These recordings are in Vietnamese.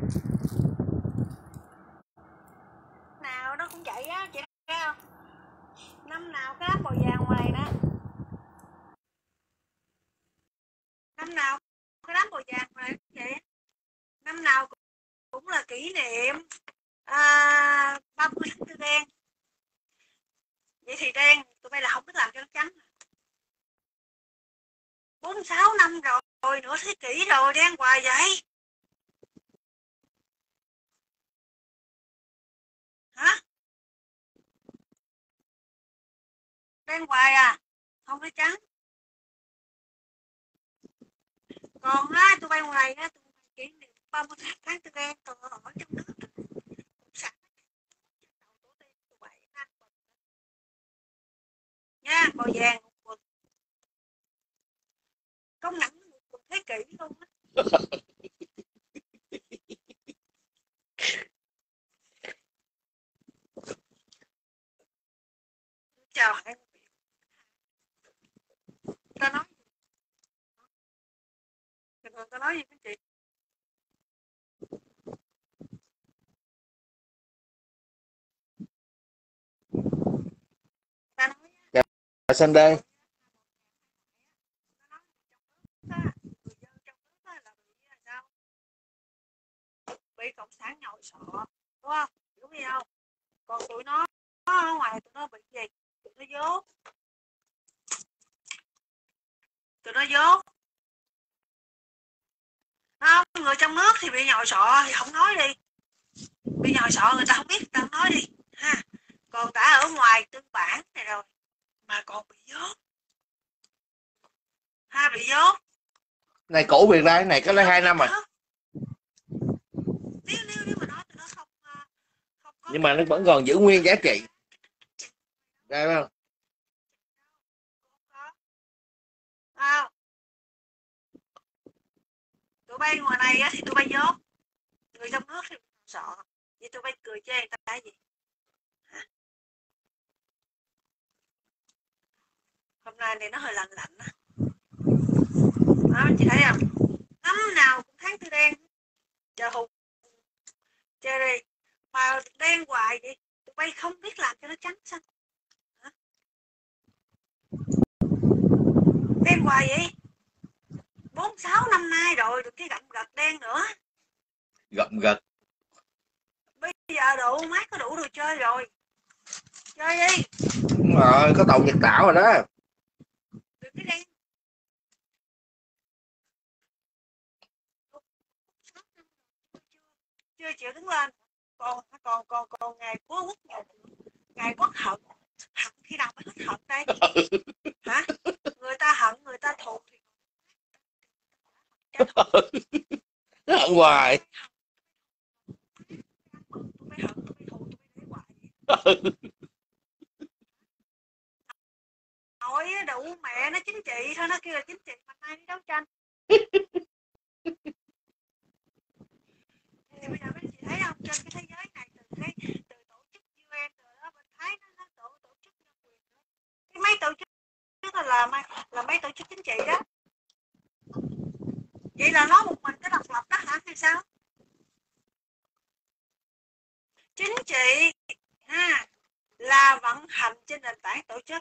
Nào nó cũng vậy á, chị thấy không? Năm nào cái đám bò vàng ngoài đó, năm nào cái đám bò vàng ngoài cũng vậy, năm nào cũng là kỷ niệm 30 tháng 4 đen. Vậy thì đen tụi bay là không biết làm cho nó trắng. 46 năm rồi, nửa thế kỷ rồi, đen hoài vậy hả? Đen hoài à, không có trắng. Còn á tụi bay ngoài á, tụi bay kỷ niệm 30 tháng 4 đen, tụi hỏi trong nước sẵn tụi bay nha, màu vàng công nhận một thế kỷ luôn á. Chào hai ta nói ta nói gì với chị? Ta nói Dạ, Sunday. bị cộng sản nhồi sọ, đúng không? Đúng không? Còn tụi nó ở ngoài tụi nó bị gì? Tụi nó dốt. Tụi nó dốt. Không, người trong nước thì bị nhồi sọ thì không nói đi. Bị nhồi sọ người ta không biết, người ta không nói đi ha. Còn ta ở ngoài tư bản này rồi mà còn bị dốt. Ha, bị dốt. Này cổ Việt ra, cái này có lấy 2 năm rồi. Nếu mà nói tụi nó không có, Nhưng mà nó vẫn còn giữ nguyên giá trị. Đây không? Không. Tụi bay ngoài này á, thì tụi bay dốt, người trong nước thì sợ. Vậy tụi bay cười chê người ta cái gì? Hả? Hôm nay này nó hơi lạnh lạnh á. Đó, chị thấy không? Năm nào cũng tháng tư đen. Chờ hụt. Chờ đi. Mà đen hoài vậy. Tụi bay không biết làm cho nó trắng xanh. Hả? Đen hoài vậy. 46 năm nay rồi, được cái gặm gật đen nữa. Gậm gật. Bây giờ đủ, mát có đủ đồ chơi rồi. Chơi đi. Đúng rồi, có tàu Nhật Tảo rồi đó. Được cái đen. Chưa chịu đứng lên. Còn ngày ngày quốc hận khi nào mới hết hận đây? Hả? Người ta hận, người ta thù thì Nó hận hoài. tụi hận, tụi thù, tụi để hoài. Hỏi đủ mẹ nó chính trị thôi, nó kêu là chính trị mà ai đi đấu tranh. Thì bây giờ mấy chị thấy không, trên cái thế giới này từ tổ chức UN rồi đó, mình thấy nó tổ chức nhân quyền đó. Cái mấy tổ chức là mấy tổ chức chính trị đó. Vậy là nó một mình cái độc lập đó hả hay sao? Chính trị ha, là vận hành trên nền tảng tổ chức.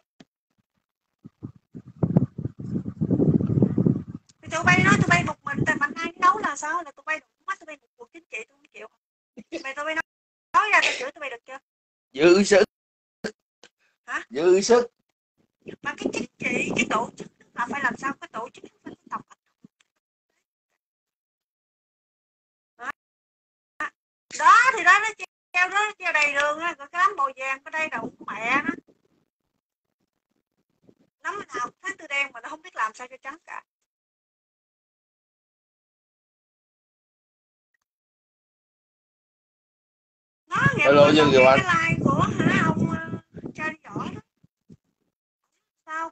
Thì tụi bay nói tụi bay một mình tại mạnh ai đấu là sao? Là tụi bay đủ mắt, tụi bay một cuộc chính trị tôi không chịu. Mày tụi bay nói ra tao chửi tụi bay được chưa? Giữ sức. Hả? Giữ sức. Mà cái chính trị, cái tổ chức là phải làm sao cái tổ chức phải tập đó thì đó nó treo đầy đường á, rồi cái đám bò vàng ở đây đậu mẹ nó. Nắm nào tháng tư đen mà nó không biết làm sao cho trắng cả. Nó nghe Hello Dương Kiều Anh. cái like của hả ông Charlie Võ đó. Sao?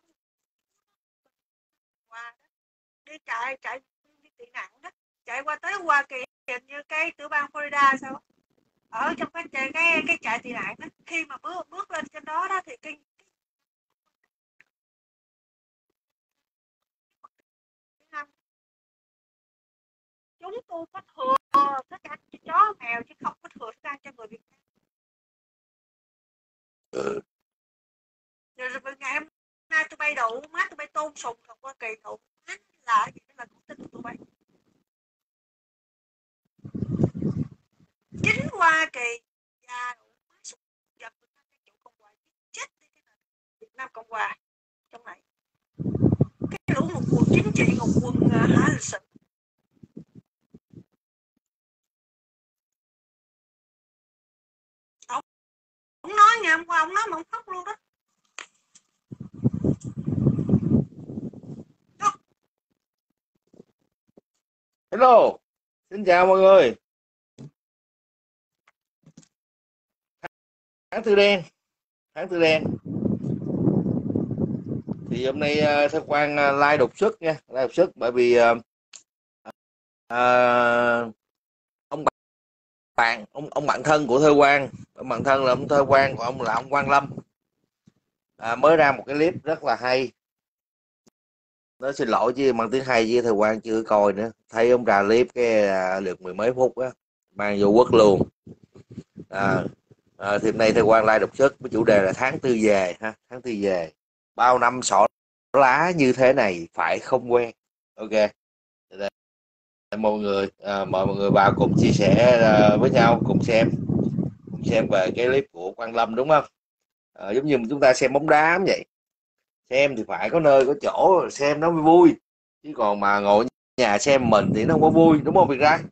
Qua đi chạy đi tị nạn đó, chạy qua tới Hoa Kỳ hình như cái tiểu bang Florida sao? Ở trong cái trại tị nạn đó, khi mà bước lên trên đó đó thì cái chúng tôi có thừa tất cả cho mèo chứ không có thừa thức ăn cho người Việt Nam. Rồi ngày hôm nay tôi bay đậu má, tôi bay tôm sùng thật Hoa Kỳ đậu má là gì đó là cũng tin của tụi bay. Chính Hoa Kỳ và đậu má súc vật Việt Nam chủ Cộng hòa chết đi cái này. Việt Nam Cộng hòa trong này cái lũ một cuộc chính trị một quân hả lịch sử. Ông nói ngày hôm qua ông nói mà ông khóc luôn đó. Hello, xin chào mọi người. Tháng tư đen thì hôm nay Thơ Quang like đột xuất nha, like đột xuất bởi vì ông bạn thân của Thơ Quang, ông bạn thân là ông Thơ Quang, của ông là ông Quang Lâm, mới ra một cái clip rất là hay. Nó xin lỗi chứ bằng tiếng hay chứ Thơ Quang chưa coi nữa, thấy ông ra clip cái được mười mấy phút á, mang vô quất luôn. Thì hôm nay Thơ Quang like đột xuất với chủ đề là tháng tư về ha, tháng tư về, bao năm xỏ lá như thế này phải không quen. Ok, mọi người mời mọi người vào cùng chia sẻ với nhau, cùng xem về cái clip của Quang Lâm, đúng không? Giống như chúng ta xem bóng đá vậy, xem thì phải có nơi có chỗ xem nó mới vui, chứ còn mà ngồi nhà xem mình thì nó không có vui, đúng không Việt Ra?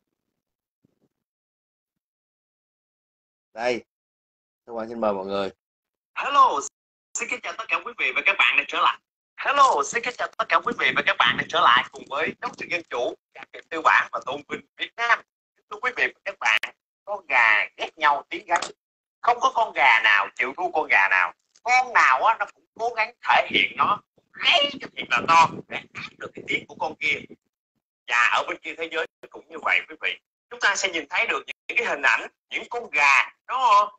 Đây, tôi Quang xin mời mọi người. Hello, xin kính chào tất cả quý vị và các bạn đã trở lại. Hello, xin kính chào tất cả quý vị và các bạn đã trở lại cùng với Đấu trường Dân chủ, Trải nghiệm tư bản và tôn vinh Việt Nam. Thưa quý vị và các bạn, con gà ghét nhau tiếng gáy, không có con gà nào chịu thua con gà nào. Con nào á nó cũng cố gắng thể hiện nó gáy cho thiệt là to để áp được cái tiếng của con kia. Và ở bên kia thế giới cũng như vậy quý vị. Chúng ta sẽ nhìn thấy được những cái hình ảnh những con gà nó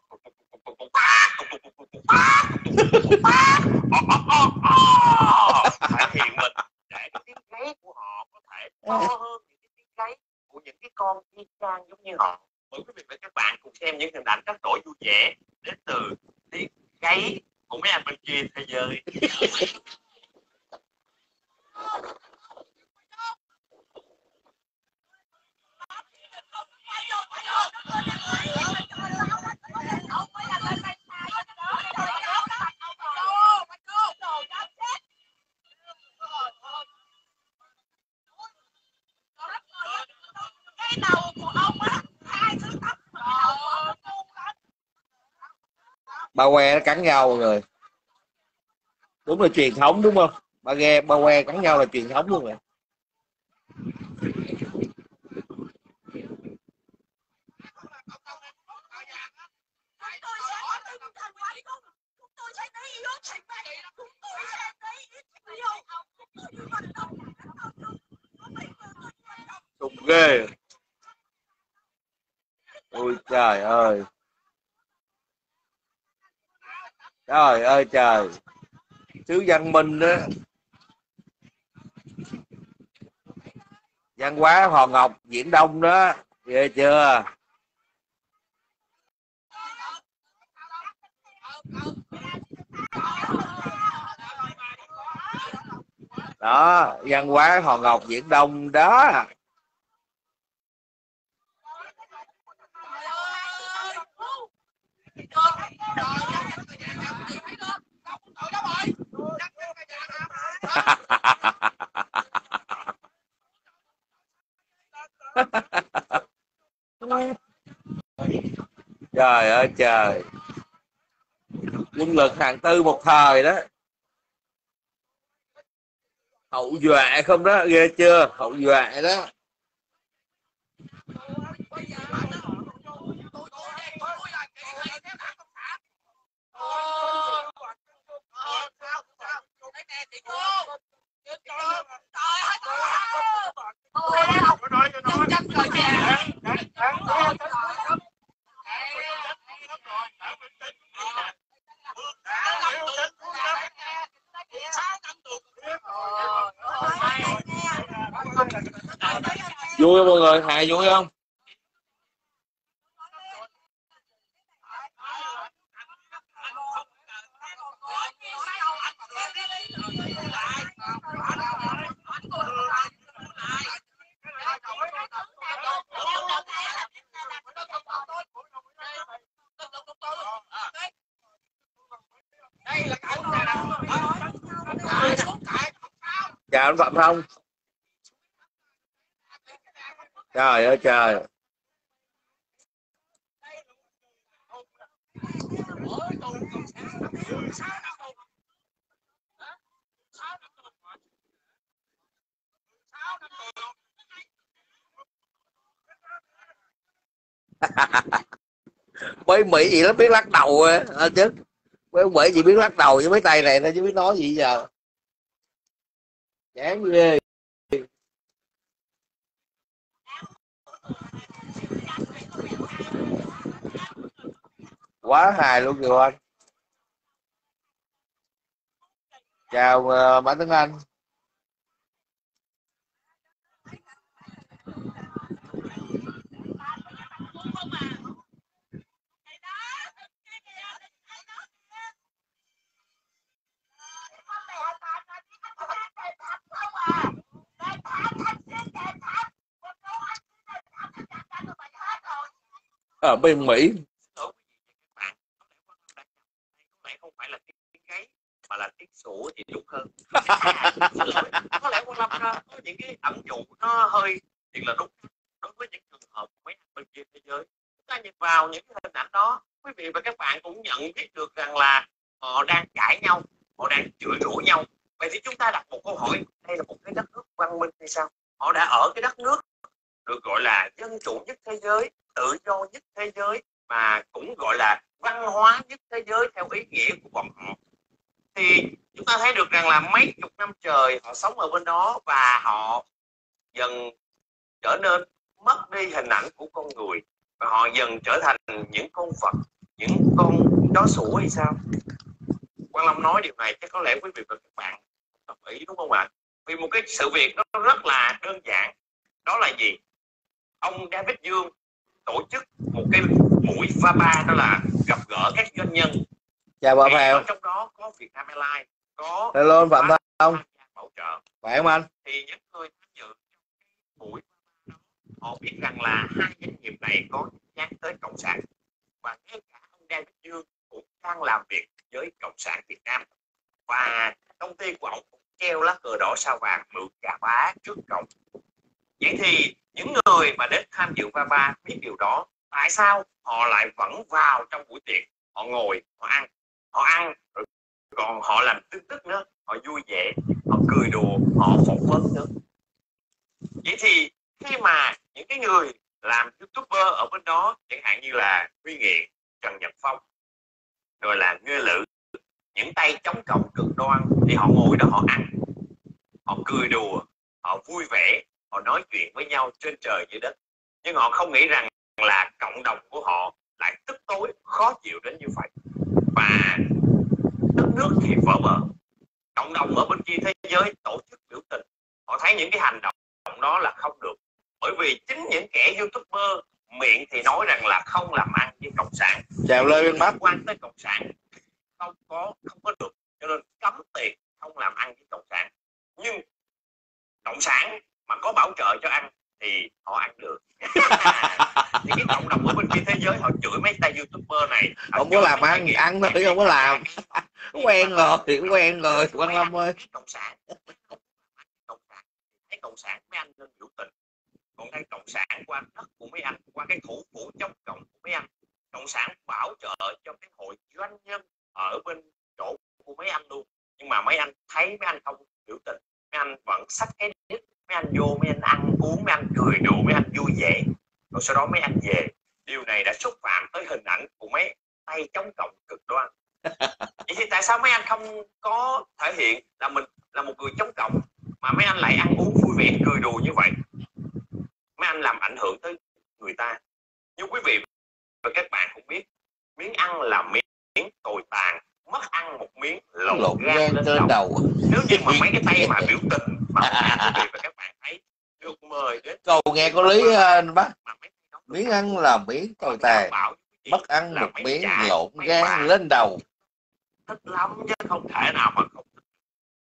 thể hiện mình để cái tiếng gáy của họ có thể to hơn những cái tiếng gáy của những cái con y chang giống như họ. Mời quý vị và các bạn cùng xem những hình ảnh rất đổi vui vẻ đến từ tiếng gáy của mấy anh bên kia thế giới. Ba que nó cắn nhau mọi người, đúng là truyền thống đúng không? Ba que cắn nhau là truyền thống luôn rồi. Trùng ghê. Ôi trời ơi, trời ơi trời, xứ Văn Minh đó, văn hóa Hòn Ngọc Viễn Đông đó, ghê chưa? Đó, văn hóa Hòn Ngọc Viễn Đông đó. Trời ơi trời, quân lực hàng tư một thời đó, hậu duệ không đó, ghê chưa? Hậu duệ đó. Vui không mọi người? Hài vui không? Chào anh Phạm Thông. Trời ơi trời. Mấy Mỹ gì nó biết lắc đầu chứ. Mấy Mỹ chỉ biết lắc đầu với mấy tay này nó chứ biết nói gì giờ. Chán ghê. Quá hài luôn kìa anh. Chào Mã Tuấn Anh. Ở bên Mỹ không phải là tiếng gáy mà là tiếng sủa thì đúng hơn. Có lẽ Quang Lâm có những cái ẩn dụ nó hơi thiệt là đúng đối với những trường hợp mấy anh bên kia thế giới. Chúng ta nhìn vào những hình ảnh đó, quý vị và các bạn cũng nhận biết được rằng là họ đang cãi nhau, họ đang chửi rủa nhau. Vậy thì chúng ta đặt một câu hỏi, đây là một cái đất nước văn minh hay sao? Họ đã ở cái đất nước được gọi là dân chủ nhất thế giới, tự do nhất thế giới, mà cũng gọi là văn hóa nhất thế giới theo ý nghĩa của bọn họ. Thì chúng ta thấy được rằng là mấy chục năm trời họ sống ở bên đó và họ dần trở nên mất đi hình ảnh của con người, và họ dần trở thành những con vật, những con chó sủa hay sao? Quang Lâm nói điều này chắc có lẽ quý vị và các bạn đồng ý đúng không ạ? Vì một cái sự việc nó rất là đơn giản, đó là gì? Ông David Dương tổ chức một cái buổi VA3, đó là gặp gỡ các doanh nhân. Chào bà Phèo. Trong đó có Vietnam Airlines, có hello anh Phạm Thông. bảo trợ. Khỏe không anh? Thì những người tham dự buổi họ biết rằng là hai doanh nghiệp này có nhắc tới cộng sản, và ngay cả ông David Dương cũng đang làm việc với cộng sản Việt Nam, và công ty của ông cũng treo lá cờ đỏ sao vàng mượn chà bá trước cổng. Vậy thì những người mà đến tham dự VA3 biết điều đó, tại sao họ lại vẫn vào trong buổi tiệc, họ ngồi, họ ăn rồi còn họ làm tin tức nữa, họ vui vẻ, họ cười đùa, họ phỏng vấn nữa. Vậy thì khi mà những cái người làm YouTuber ở bên đó, chẳng hạn như là Huy Nghiện, Trần Nhật Phong, rồi là Nghê Lữ, những tay chống cộng cực đoan, thì họ ngồi đó họ ăn, họ cười đùa, họ vui vẻ, họ nói chuyện với nhau trên trời dưới đất. Nhưng họ không nghĩ rằng là cộng đồng của họ lại tức tối, khó chịu đến như vậy, và đất nước thì vỡ bờ. Cộng đồng ở bên kia thế giới tổ chức biểu tình, họ thấy những cái hành động đó là không được, bởi vì chính những kẻ YouTuber miệng thì nói rằng là không làm ăn với cộng sản. Chào Lê Văn Bắc. Quan tới cộng sản không có được, cho nên cấm tiền, không làm ăn với cộng sản. Nhưng cộng sản mà có bảo trợ cho ăn thì họ ăn được. Thì cái cộng đồng ở bên kia thế giới họ chửi mấy tay YouTuber này, không có làm ăn thôi, không có làm. Quen rồi Quang Lâm ơi. Cộng sản thấy cộng sản mấy anh nên biểu tình, còn cái cộng sản qua đất của mấy anh, qua cái thủ phủ chống cộng của mấy anh, cộng sản bảo trợ cho cái hội doanh nhân ở bên chỗ của mấy anh luôn. Nhưng mà mấy anh thấy mấy anh không biểu tình, mấy anh vẫn xách cái đít, mấy anh vô, mấy anh ăn uống, mấy anh cười đùa, mấy anh vui vẻ, rồi sau đó mấy anh về. Điều này đã xúc phạm tới hình ảnh của mấy tay chống cộng cực đoan. Vậy thì tại sao mấy anh không có thể hiện là mình là một người chống cộng, mà mấy anh lại ăn uống vui vẻ cười đùa như vậy? Mấy anh làm ảnh hưởng tới người ta. Như quý vị và các bạn cũng biết, miếng ăn là miếng tồi tàn, mất ăn một miếng lộn gan lên đầu. Nếu như mà mấy cái tay mà biểu tình mà quý vị và các bạn thấy được mời đến câu nghe có lý anh bác. Miếng ăn là miếng tồi tàn, mất ăn một miếng lộn gan lên đầu. Thích lắm chứ không thể nào mà không thích.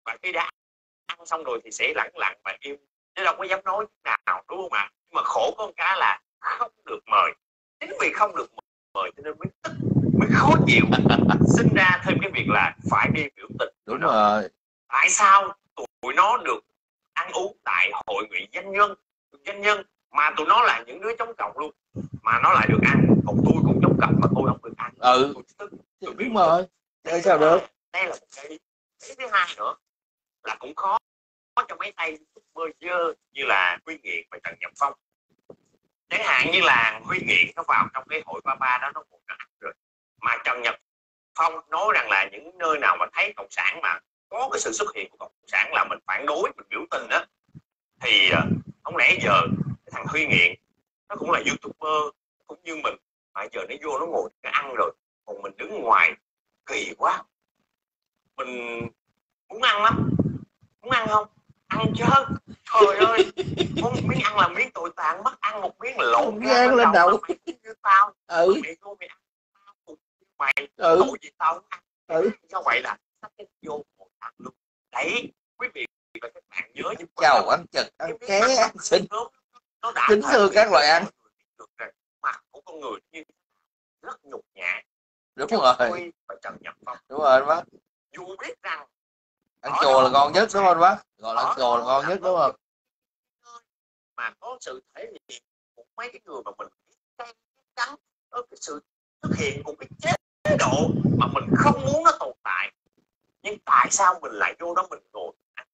và khi đã ăn xong rồi thì sẽ lẳng lặng và im, chứ đâu có dám nói nào, đúng không ạ? Nhưng mà khổ con cá là không được mời, chính vì không được mời cho nên mới tức, mới khó chịu, sinh ra thêm cái việc là phải đi biểu tình. Đúng rồi. Tại sao tụi nó được ăn uống tại hội nghị doanh nhân mà tụi nó là những đứa chống cộng luôn mà nó lại được ăn, còn tôi cũng chống cộng mà tôi không được ăn? Tôi tức, đúng rồi. Đây sao được? Đây là một cái thứ hai nữa là cũng khó cho mấy tay YouTuber dơ như là Huy Nghiện và Trần Nhật Phong. Chẳng hạn như là Huy Nghiện nó vào trong cái hội ba đó nó ngồi nó ăn rồi, mà Trần Nhật Phong nói rằng là những nơi nào mà thấy cộng sản mà có cái sự xuất hiện của cộng sản là mình phản đối, mình biểu tình đó, thì không lẽ giờ cái thằng Huy Nghiện nó cũng là YouTuber cũng như mình mà giờ nó vô nó ngồi nó ăn rồi, còn mình đứng ngoài kỳ quá. Mình muốn ăn lắm, muốn ăn không? Ăn chứ, trời ơi, miếng ăn là miếng tồi tàn, mất ăn một miếng lộn gan lên đầu. Mày như tao, mày vô mày ăn tao, mày tội gì tao không ăn. Do vậy là sắp cái vô một ăn luôn. Đấy, quý vị và các bạn nhớ những chầu ăn chật, ăn ké, ăn xin, kính thưa các loại ăn mặt của con người như rất nhục nhã. Đúng rồi. Và Trần Nhật Phong. Đúng rồi anh bác. Dù biết rằng ăn chùa là ngon nhất đúng không anh bác? Gọi là ăn chùa là ngon nhất đúng không? Mà có sự thể hiện của mấy cái người mà mình trắng, cái sự xuất hiện của cái chế độ mà mình không muốn nó tồn tại, nhưng tại sao mình lại vô đó mình ngồi?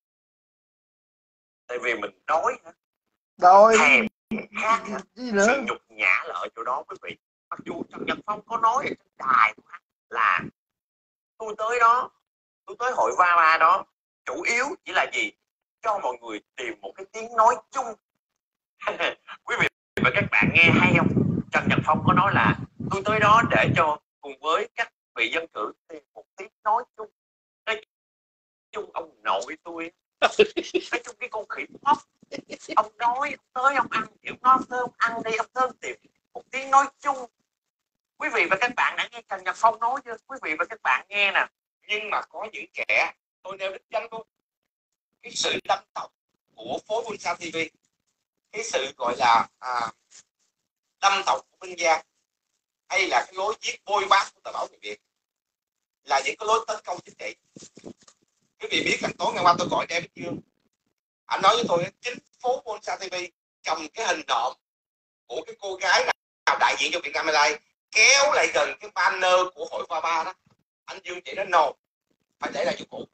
Tại vì mình đói hả? Đói. Thèm khát hả? Sự nhục nhã là ở chỗ đó quý vị. Mặc dù Trần Nhật Phong có nói ở trên đài là tôi tới đó, tôi tới hội Va đó chủ yếu chỉ là gì? Cho mọi người tìm một cái tiếng nói chung. Quý vị và các bạn nghe hay không? Trần Nhật Phong có nói là tôi tới đó để cho cùng với các vị dân cử tìm một tiếng nói chung. Nói chung ông nội tôi, nói chung cái con khỉ móc, ông nói tới ông ăn kiểu ngon thơm ăn đi, ông thơm tìm một tiếng nói chung. Quý vị và các bạn đã nghe Trần Nhật Phong nói chưa? Quý vị và các bạn nghe nè. Nhưng mà có những kẻ, tôi nêu đích danh luôn, cái sự đâm tọc của phố Bulsa TV, cái sự gọi là đâm tọc của Minh Giang, hay là cái lối viết bôi bác của tờ báo Người Việt, là những cái lối tấn công chính trị. Quý vị biết rằng tối ngày qua tôi gọi David Dương, anh nói với tôi chính phố Bulsa TV cầm cái hình nộm của cái cô gái nào đại diện cho Vietnam Airlines kéo lại gần cái banner của hội Va đó. Anh Dương chỉ nói no, phải để lại chỗ cũ.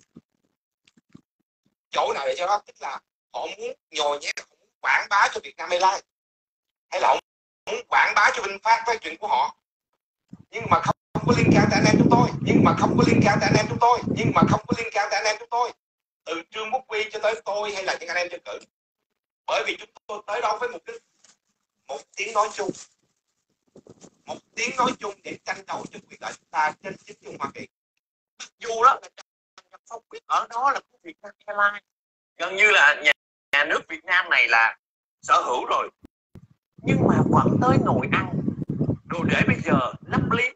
Chỗ nào để cho đó, tức là họ muốn nhồi nhét, họ muốn quảng bá cho Vietnam Airlines, hay là họ muốn quảng bá cho VinFast với chuyện của họ, nhưng mà không có liên can tới anh em chúng tôi, nhưng mà không có liên can tới anh em chúng tôi, nhưng mà không có liên can tới anh em chúng tôi, từ Trương Quốc Huy cho tới tôi hay là những anh em dân cử. Bởi vì chúng tôi tới đó với mục đích một tiếng nói chung, một tiếng nói chung để tranh đấu cho quyền lợi chúng ta trên chính trường Hoa Kỳ. Mặc dù đó là Phong biết ở đó là của Vietnam Airlines, gần như là nhà nước Việt Nam này là sở hữu rồi, nhưng mà vẫn tới ngồi ăn rồi để bây giờ lấp liếm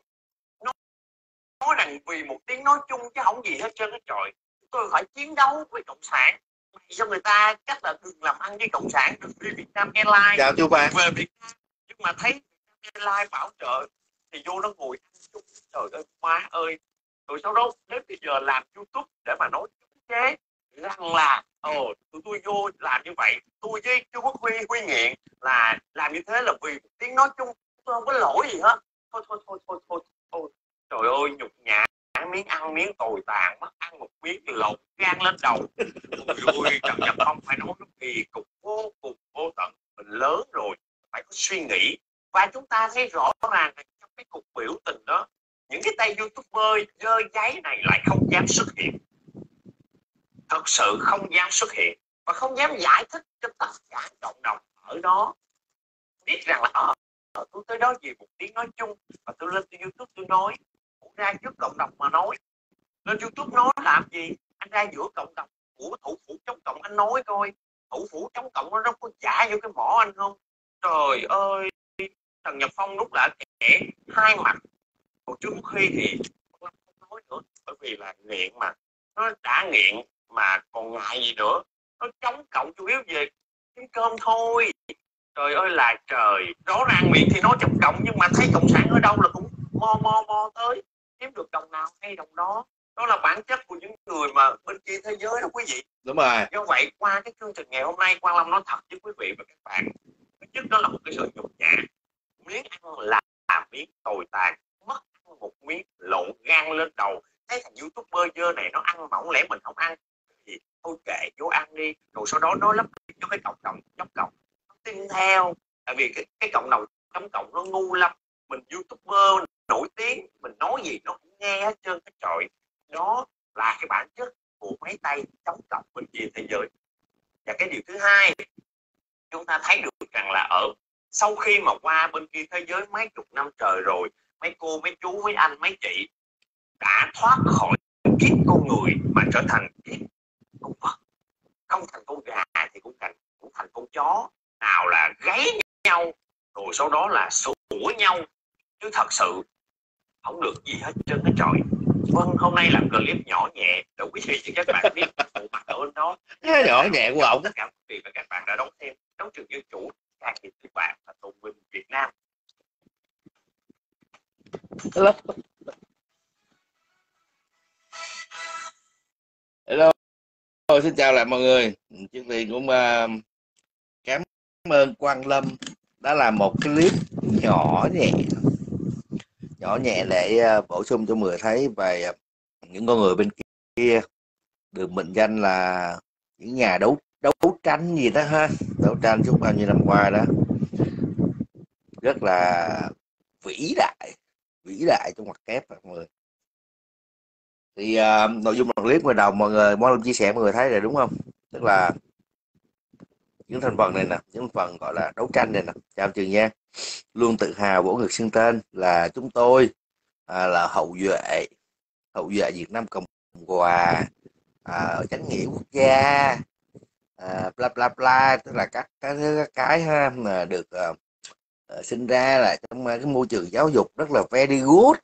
nói rằng vì một tiếng nói chung chứ không gì hết trơn á. Trời, tôi phải chiến đấu với cộng sản cho người ta chắc là đừng làm ăn với cộng sản, đừng đi Vietnam Airlines. Chào chú bạn. Về Việt Nam nhưng mà thấy Vietnam Airlines bảo trợ thì vô nó ngồi ăn chung. Trời ơi má ơi, rồi sau đó đến bây giờ làm YouTube để mà nói chống chế rằng là tụi tôi vô làm như vậy, tôi với Trương Quốc Huy Nghiện là làm như thế là vì một tiếng nói chung, tôi không có lỗi gì hết. Thôi. Trời ơi nhục nhã, miếng ăn miếng tồi tàn, mất ăn một miếng lột gan lên đầu. Ôi Trần Nhật Phong phải nói nó kỳ cục vô cùng vô tận. Mình lớn rồi phải có suy nghĩ, và chúng ta thấy rõ ràng trong cái cuộc biểu tình đó, những cái tay YouTuber dơ giấy này lại không dám xuất hiện, thật sự không dám xuất hiện và không dám giải thích cho tất cả cộng đồng ở đó biết rằng là tôi tới đó vì một tiếng nói chung, và tôi lên YouTube tôi nói, ra trước cộng đồng mà nói. Lên YouTube nói làm gì? Anh ra giữa cộng đồng của thủ phủ chống cộng, anh nói coi thủ phủ chống cộng nó có trả vô cái mỏ anh không? Trời ơi, Trần Nhật Phong lúc là kẻ hai mặt, còn trước khi thì không nói nữa, bởi vì là nghiện mà, nó đã nghiện mà còn ngại gì nữa. Nó chống cộng chủ yếu về kiếm cơm thôi. Trời ơi là trời, rõ ràng miệng thì nói chống cộng nhưng mà thấy cộng sản ở đâu là cũng mo tới, kiếm được đồng nào hay đồng đó. Đó là bản chất của những người mà bên kia thế giới đó quý vị. Đúng rồi. Do vậy qua cái chương trình ngày hôm nay, Quang Lâm nói thật với quý vị và các bạn, thứ nhất đó là một cái sự nhục nhã. Miếng ăn là miếng tồi tàn, mất một miếng lộn gan lên đầu. Thấy thằng YouTuber dơ này nó ăn mỏng lẽ mình không ăn gì, thôi kệ vô ăn đi. Rồi sau đó nó lấp cho cái cộng đồng chống cộng nó tin theo. Tại vì cái cộng đồng chống cộng nó ngu lắm. Mình YouTuber nổi tiếng, mình nói gì nó cũng nghe hết trơn cái trời. Đó là cái bản chất của mấy tay chống cộng bên kia thế giới. Và cái điều thứ hai, chúng ta thấy được rằng là ở sau khi mà qua bên kia thế giới mấy chục năm trời rồi, mấy cô, mấy chú, mấy anh, mấy chị đã thoát khỏi kiếp con người mà trở thành kiếp con vật. Không thành con gà thì cũng thành con chó. Nào là gáy nhau, rồi sau đó là sủa nhau. Chứ thật sự không được gì hết trơn cái trời. Vâng, hôm nay làm clip nhỏ nhẹ để quý vị và các bạn biết bộ mặt ở bên đó. Nhỏ nhẹ của ổng. Tất cả quý vị và các bạn đã đón xem đấu trường dân chủ càng nghiệp tư bản và tôn vinh Việt Nam. Hello. Xin chào lại mọi người. Trước tiên cũng cảm ơn Quang Lâm đã làm một clip nhỏ nhẹ để bổ sung cho mọi người thấy về những con người bên kia được mệnh danh là những nhà đấu tranh gì đó ha, đấu tranh suốt bao nhiêu năm qua đó, rất là vĩ đại trong mặt kép mọi người. Thì nội dung clip ngoài đầu mọi người chia sẻ mọi người thấy rồi đúng không, tức là những thành phần này nè, những thành phần gọi là đấu tranh này nè, chào Trường Giang luôn tự hào vỗ ngực xưng tên là chúng tôi là hậu duệ Việt Nam Cộng Hòa, chánh nghĩa quốc gia, bla bla bla, tức là các cái ha, mà được sinh ra là trong cái môi trường giáo dục rất là very good,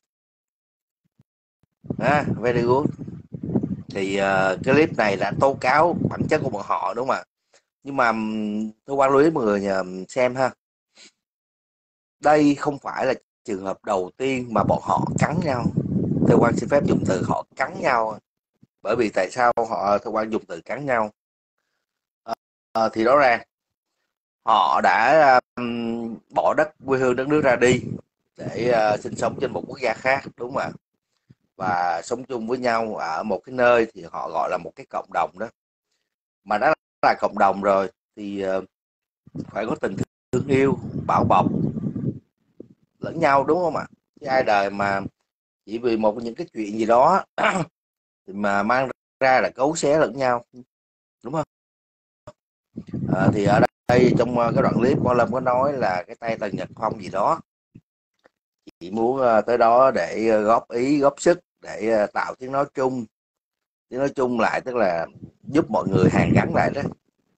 very good. Thì clip này đã tố cáo bản chất của bọn họ đúng không ạ? Nhưng mà tôi quan lưu ý mọi người xem ha, đây không phải là trường hợp đầu tiên mà bọn họ cắn nhau. Tôi quan xin phép dùng từ họ cắn nhau. Bởi vì tại sao tôi quan dùng từ cắn nhau? Thì rõ ràng họ đã bỏ đất quê hương đất nước ra đi để sinh sống trên một quốc gia khác đúng không ạ? Và sống chung với nhau ở một cái nơi thì họ gọi là một cái cộng đồng đó. Mà đã là cộng đồng rồi thì phải có tình thương yêu, bảo bọc lẫn nhau đúng không ạ? Chứ ai đời mà chỉ vì một những cái chuyện gì đó thì mà mang ra là cấu xé lẫn nhau đúng không? Thì ở đây trong cái đoạn clip Quang Lâm có nói là cái tay Tần Nhật Phong gì đó chỉ muốn tới đó để góp ý góp sức để tạo tiếng nói chung lại, tức là giúp mọi người hàn gắn lại đó.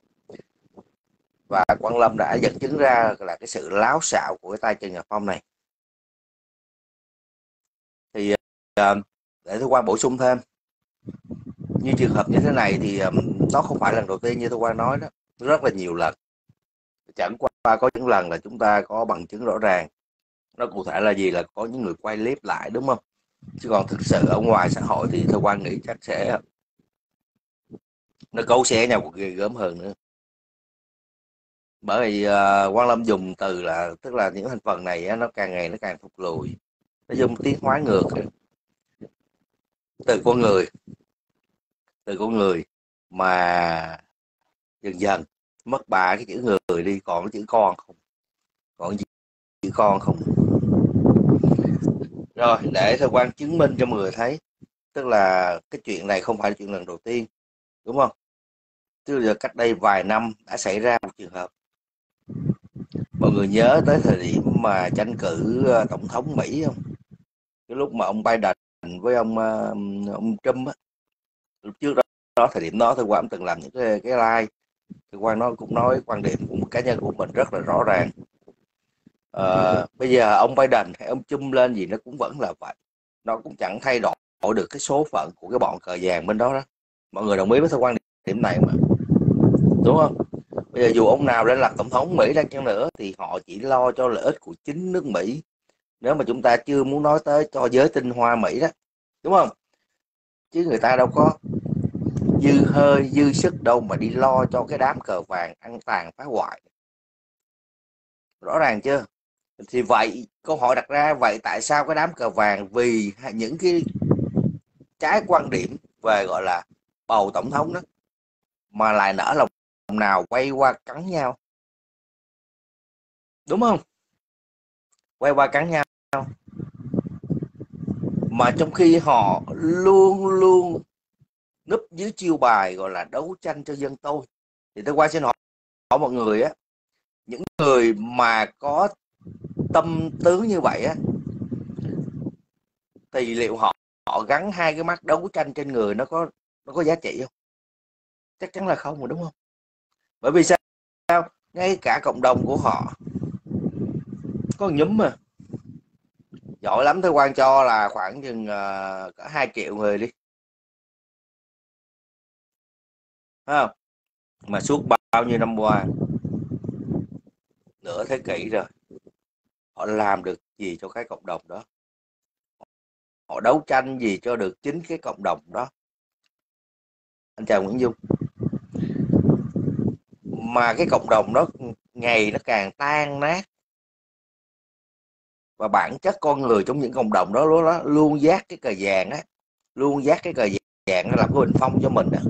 Và Quang Lâm đã dẫn chứng ra là cái sự láo xạo của cái tay Trần Nhật Phong này. Thì để tôi Quang bổ sung thêm, như trường hợp như thế này thì nó không phải lần đầu tiên như tôi Quang nói đó, rất là nhiều lần. Chẳng qua có những lần là chúng ta có bằng chứng rõ ràng. Nó cụ thể là gì, là có những người quay clip lại đúng không? Chứ còn thực sự ở ngoài xã hội thì tôi Quang nghĩ chắc sẽ nó cấu xé nhau ghê gớm hơn nữa. Bởi vì Quang Lâm dùng từ là tức là những thành phần này nó càng ngày nó càng thụt lùi, nó dùng tiến hóa ngược từ con người mà dần dần mất ba cái chữ người đi, còn cái chữ con không, còn chữ con không. Rồi để Thơ Quang chứng minh cho mọi người thấy, tức là cái chuyện này không phải là chuyện lần đầu tiên đúng không? Chứ giờ cách đây vài năm đã xảy ra một trường hợp. Mọi người nhớ tới thời điểm mà tranh cử tổng thống Mỹ không? Cái lúc mà ông Biden với ông Trump á, lúc trước đó thời điểm đó Thơ Quang từng làm những cái like, Thơ Quang cũng nói quan điểm của cá nhân của mình rất là rõ ràng. Bây giờ ông Biden hay ông Trump lên gì nó cũng vẫn là vậy, nó cũng chẳng thay đổi được cái số phận của cái bọn cờ vàng bên đó đó. Mọi người đồng ý với cái quan điểm này mà, đúng không? Bây giờ dù ông nào lên làm tổng thống Mỹ đang chăng nữa thì họ chỉ lo cho lợi ích của chính nước Mỹ, nếu mà chúng ta chưa muốn nói tới cho giới tinh hoa Mỹ đó, đúng không? Chứ người ta đâu có dư hơi dư sức đâu mà đi lo cho cái đám cờ vàng ăn tàn phá hoại, rõ ràng chưa? Thì vậy câu hỏi đặt ra, vậy tại sao cái đám cờ vàng vì những cái trái quan điểm về gọi là bầu tổng thống đó mà lại nở lòng nào quay qua cắn nhau, đúng không? Quay qua cắn nhau, mà trong khi họ luôn luôn núp dưới chiêu bài gọi là đấu tranh cho dân tôi. Thì tôi qua xin hỏi mọi người á, những người mà có tâm tướng như vậy á, thì liệu họ gắn hai cái mắt đấu tranh trên người nó có giá trị không? Chắc chắn là không rồi, đúng không? Bởi vì sao? Ngay cả cộng đồng của họ có nhúm mà giỏi lắm, thôi quan cho là khoảng chừng có 2 triệu người đi, phải không? Mà suốt bao nhiêu năm qua, nửa thế kỷ rồi, họ làm được gì cho cái cộng đồng đó? Họ đấu tranh gì cho được chính cái cộng đồng đó? Anh chào Nguyễn Dung. Mà cái cộng đồng đó ngày nó càng tan nát, và bản chất con người trong những cộng đồng đó luôn dắt cái cờ vàng á, luôn dắt cái cờ vàng nó làm cái bình phong cho mình á,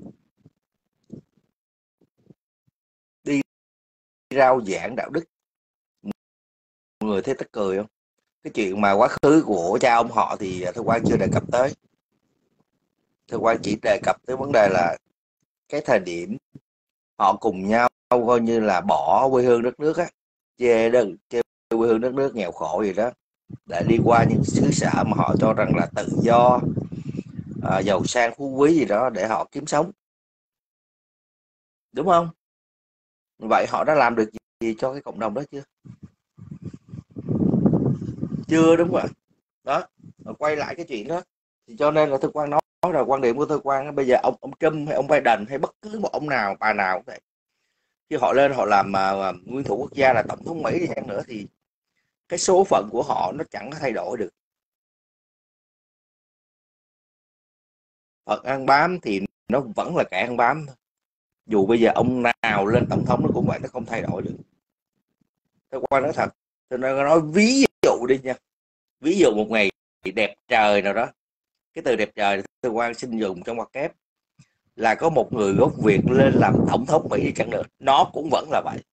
đi rao giảng đạo đức. Mọi người thấy tức cười không? Cái chuyện mà quá khứ của cha ông họ thì Thơ Quang chưa đề cập tới. Thơ Quang chỉ đề cập tới vấn đề là cái thời điểm họ cùng nhau coi như là bỏ quê hương đất nước á, chê quê hương đất nước nghèo khổ gì đó, để đi qua những xứ sở mà họ cho rằng là tự do, giàu sang phú quý gì đó để họ kiếm sống, đúng không? Vậy họ đã làm được gì cho cái cộng đồng đó chưa? Chưa, đúng rồi. Đó, quay lại cái chuyện đó, thì cho nên là Thơ Quang nói là quan điểm của Thơ Quang bây giờ ông Trump hay ông Biden hay bất cứ một ông nào bà nào cũng vậy, khi họ lên họ làm nguyên thủ quốc gia là tổng thống Mỹ đi chăng nữa thì cái số phận của họ nó chẳng có thay đổi được. Phận ăn bám thì nó vẫn là kẻ ăn bám, dù bây giờ ông nào lên tổng thống nó cũng vậy, nó không thay đổi được. Thơ Quang nói thật, tôi nói ví dụ đi nha, ví dụ một ngày đẹp trời nào đó, cái từ đẹp trời Thơ Quang xin dùng trong ngoặc kép là có một người gốc Việt lên làm tổng thống Mỹ đi chăng nữa, nó cũng vẫn là vậy,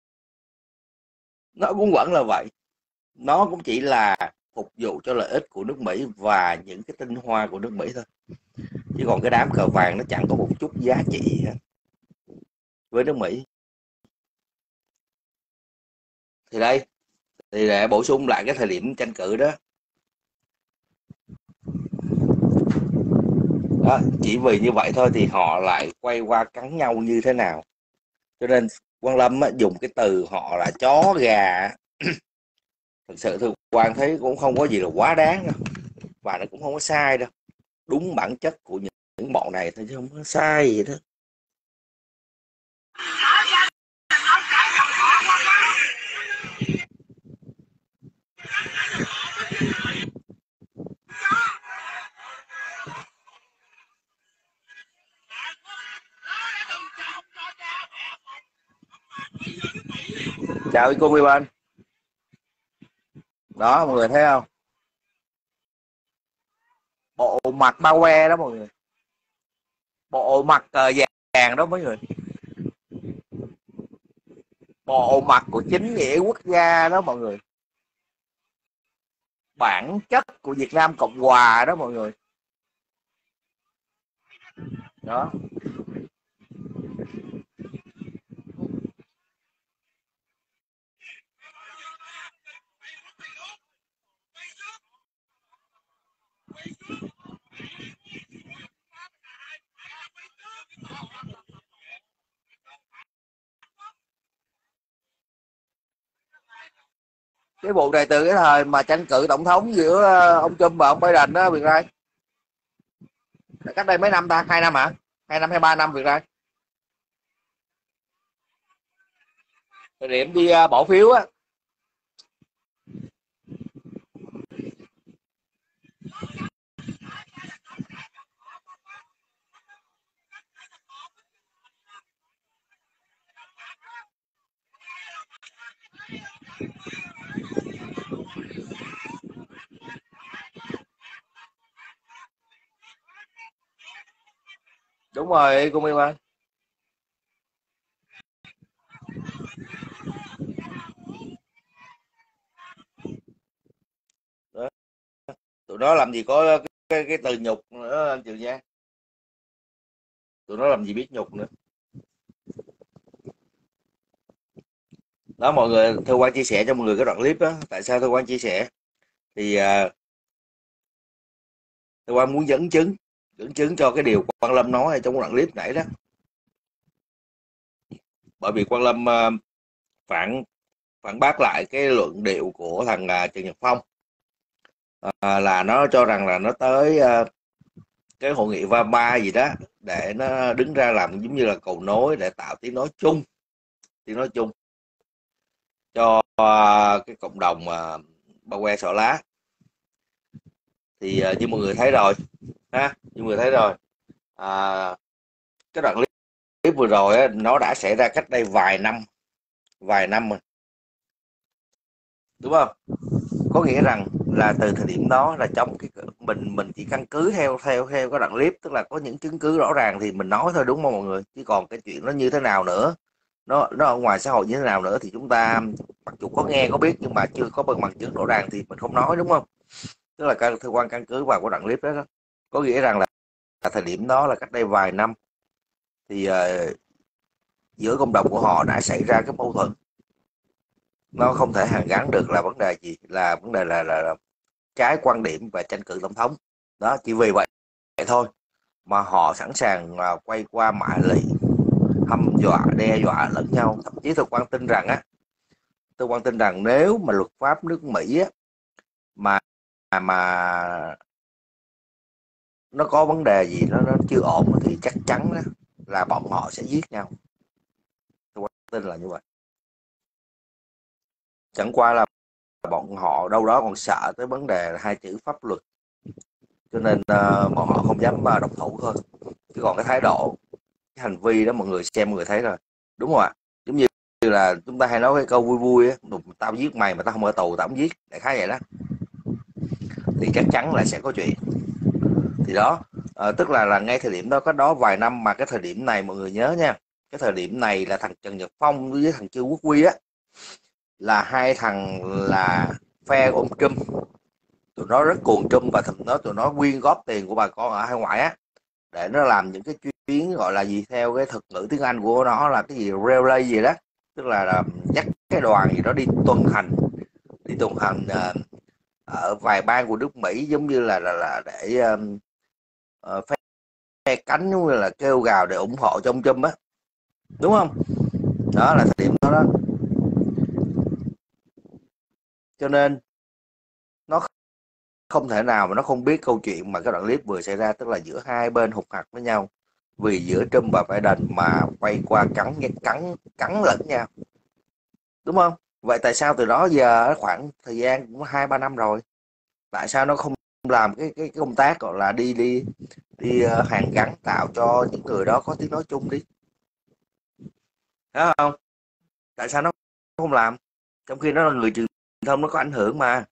nó cũng vẫn là vậy, nó cũng chỉ là phục vụ cho lợi ích của nước Mỹ và những cái tinh hoa của nước Mỹ thôi, chứ còn cái đám cờ vàng nó chẳng có một chút giá trị với nước Mỹ. Thì đây, thì để bổ sung lại cái thời điểm tranh cử đó, chỉ vì như vậy thôi thì họ lại quay qua cắn nhau như thế nào. Cho nên Quang Lâm dùng cái từ họ là chó gà, thực sự Thư Quang thấy cũng không có gì là quá đáng đâu, và nó cũng không có sai đâu, đúng bản chất của những bọn này thôi chứ không có sai gì đó. Chào cô Huy Bên. Đó mọi người thấy không, bộ mặt bao que đó mọi người, bộ mặt cờ vàng đó mọi người, bộ mặt của chính nghĩa quốc gia đó mọi người, bản chất của Việt Nam Cộng Hòa đó mọi người. Đó, cái vụ này từ cái thời mà tranh cử tổng thống giữa ông Trump và ông Biden đó Việt Rai, cách đây mấy năm ta, 2 năm hả? 2 năm hay 3 năm Việt Rai? Thời điểm đi bỏ phiếu á. Đúng rồi cô Minh Anh. Đó. Tụi nó làm gì có cái từ nhục nữa anh Trường Giang. Tụi nó làm gì biết nhục nữa. Đó mọi người, Thư Quang chia sẻ cho mọi người cái đoạn clip đó. Tại sao Thư Quang chia sẻ? Thì Thư Quang muốn dẫn chứng cho cái điều Quang Lâm nói trong đoạn clip nãy đó. Bởi vì Quang Lâm phản bác lại cái luận điệu của thằng Trần Nhật Phong, là nó cho rằng là nó tới cái hội nghị Va3 gì đó để nó đứng ra làm giống như là cầu nối để tạo tiếng nói chung cho cái cộng đồng Ba Que Xỏ Lá. Thì như mọi người thấy rồi ha, cái đoạn clip vừa rồi á, nó đã xảy ra cách đây vài năm rồi, đúng không? Có nghĩa rằng là từ thời điểm đó là trong cái mình chỉ căn cứ theo cái đoạn clip, tức là có những chứng cứ rõ ràng thì mình nói thôi, đúng không mọi người? Chứ còn cái chuyện nó như thế nào nữa, nó ở ngoài xã hội như thế nào nữa thì chúng ta mặc dù có nghe có biết nhưng mà chưa có bằng chứng rõ ràng thì mình không nói, đúng không? Tức là cơ quan căn cứ vào cái đoạn clip đó, có nghĩa rằng là thời điểm đó là cách đây vài năm thì giữa cộng đồng của họ đã xảy ra cái mâu thuẫn, nó không thể hàn gắn được là vấn đề gì, là vấn đề là trái quan điểm và tranh cử tổng thống đó. Chỉ vì vậy thôi mà họ sẵn sàng quay qua mạ lị, hăm dọa, đe dọa lẫn nhau. Thậm chí tôi quan tin rằng nếu mà luật pháp nước Mỹ á, mà nó có vấn đề gì nó chưa ổn thì chắc chắn đó, là bọn họ sẽ giết nhau. Tôi tin là như vậy. Chẳng qua là bọn họ đâu đó còn sợ tới vấn đề là hai chữ pháp luật, cho nên bọn họ không dám động thủ thôi. Chứ còn cái thái độ, cái hành vi đó mọi người xem mọi người thấy rồi, đúng không ạ? Giống như là chúng ta hay nói cái câu vui vui á, tao giết mày mà tao không ở tù tao không giết, đại khái vậy đó. Thì chắc chắn là sẽ có chuyện. Thì đó, tức là ngay thời điểm đó, có đó vài năm, mà cái thời điểm này mọi người nhớ nha, cái thời điểm này là thằng Trần Nhật Phong với thằng Trương Quốc Huy á, là hai thằng là phe của ông Trump. Tụi nó rất cuồng Trump và tụi nó quyên góp tiền của bà con ở hải ngoại á để nó làm những cái chuyến gọi là gì, theo cái thuật ngữ tiếng Anh của nó là cái gì, relay gì đó, tức là dắt cái đoàn gì đó đi tuần hành ở vài bang của nước Mỹ, giống như là để phe cánh, giống như là kêu gào để ủng hộ cho ông Trump á, đúng không? Đó là thời điểm đó. Cho nên nó không thể nào mà nó không biết câu chuyện mà cái đoạn clip vừa xảy ra, tức là giữa hai bên hụt hặc với nhau vì giữa Trump và Biden mà quay qua cắn lẫn nhau, đúng không? Vậy tại sao từ đó giờ khoảng thời gian cũng 2-3 năm rồi, tại sao nó không làm cái công tác gọi là đi hàn gắn, tạo cho những người đó có tiếng nói chung đi, thấy không? Tại sao nó không làm, trong khi nó là người truyền thông, nó có ảnh hưởng mà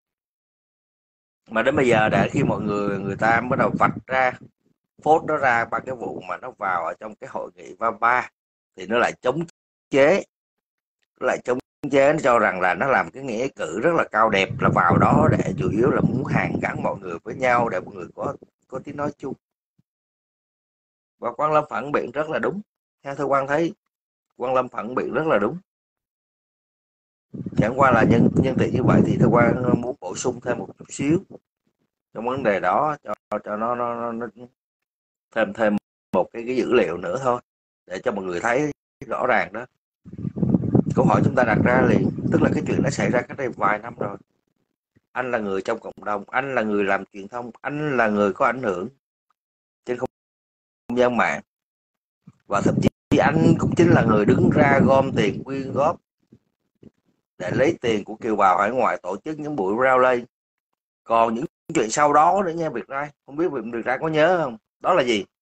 đến bây giờ, để khi mọi người ta bắt đầu vạch ra, phốt nó ra ba cái vụ mà nó vào ở trong cái hội nghị Va3 thì nó lại chống chế, nó cho rằng là nó làm cái nghĩa cử rất là cao đẹp, là vào đó để chủ yếu là muốn hàn gắn mọi người với nhau để mọi người có tiếng nói chung. Và Quang Lâm phản biện rất là đúng, theo Thư Quang thấy Quang Lâm phản biện rất là đúng. Chẳng qua là nhân tiện như vậy thì Thư Quang muốn bổ sung thêm một chút xíu trong vấn đề đó, cho nó thêm một cái dữ liệu nữa thôi, để cho mọi người thấy rõ ràng đó. Câu hỏi chúng ta đặt ra liền, tức là cái chuyện nó xảy ra cách đây vài năm rồi, anh là người trong cộng đồng, anh là người làm truyền thông, anh là người có ảnh hưởng trên không gian mạng, và thậm chí anh cũng chính là người đứng ra gom tiền quyên góp để lấy tiền của kiều bào hải ngoại tổ chức những buổi rally. Còn những chuyện sau đó nữa nha Việt Rai, không biết Việt Rai có nhớ không? Đó là gì?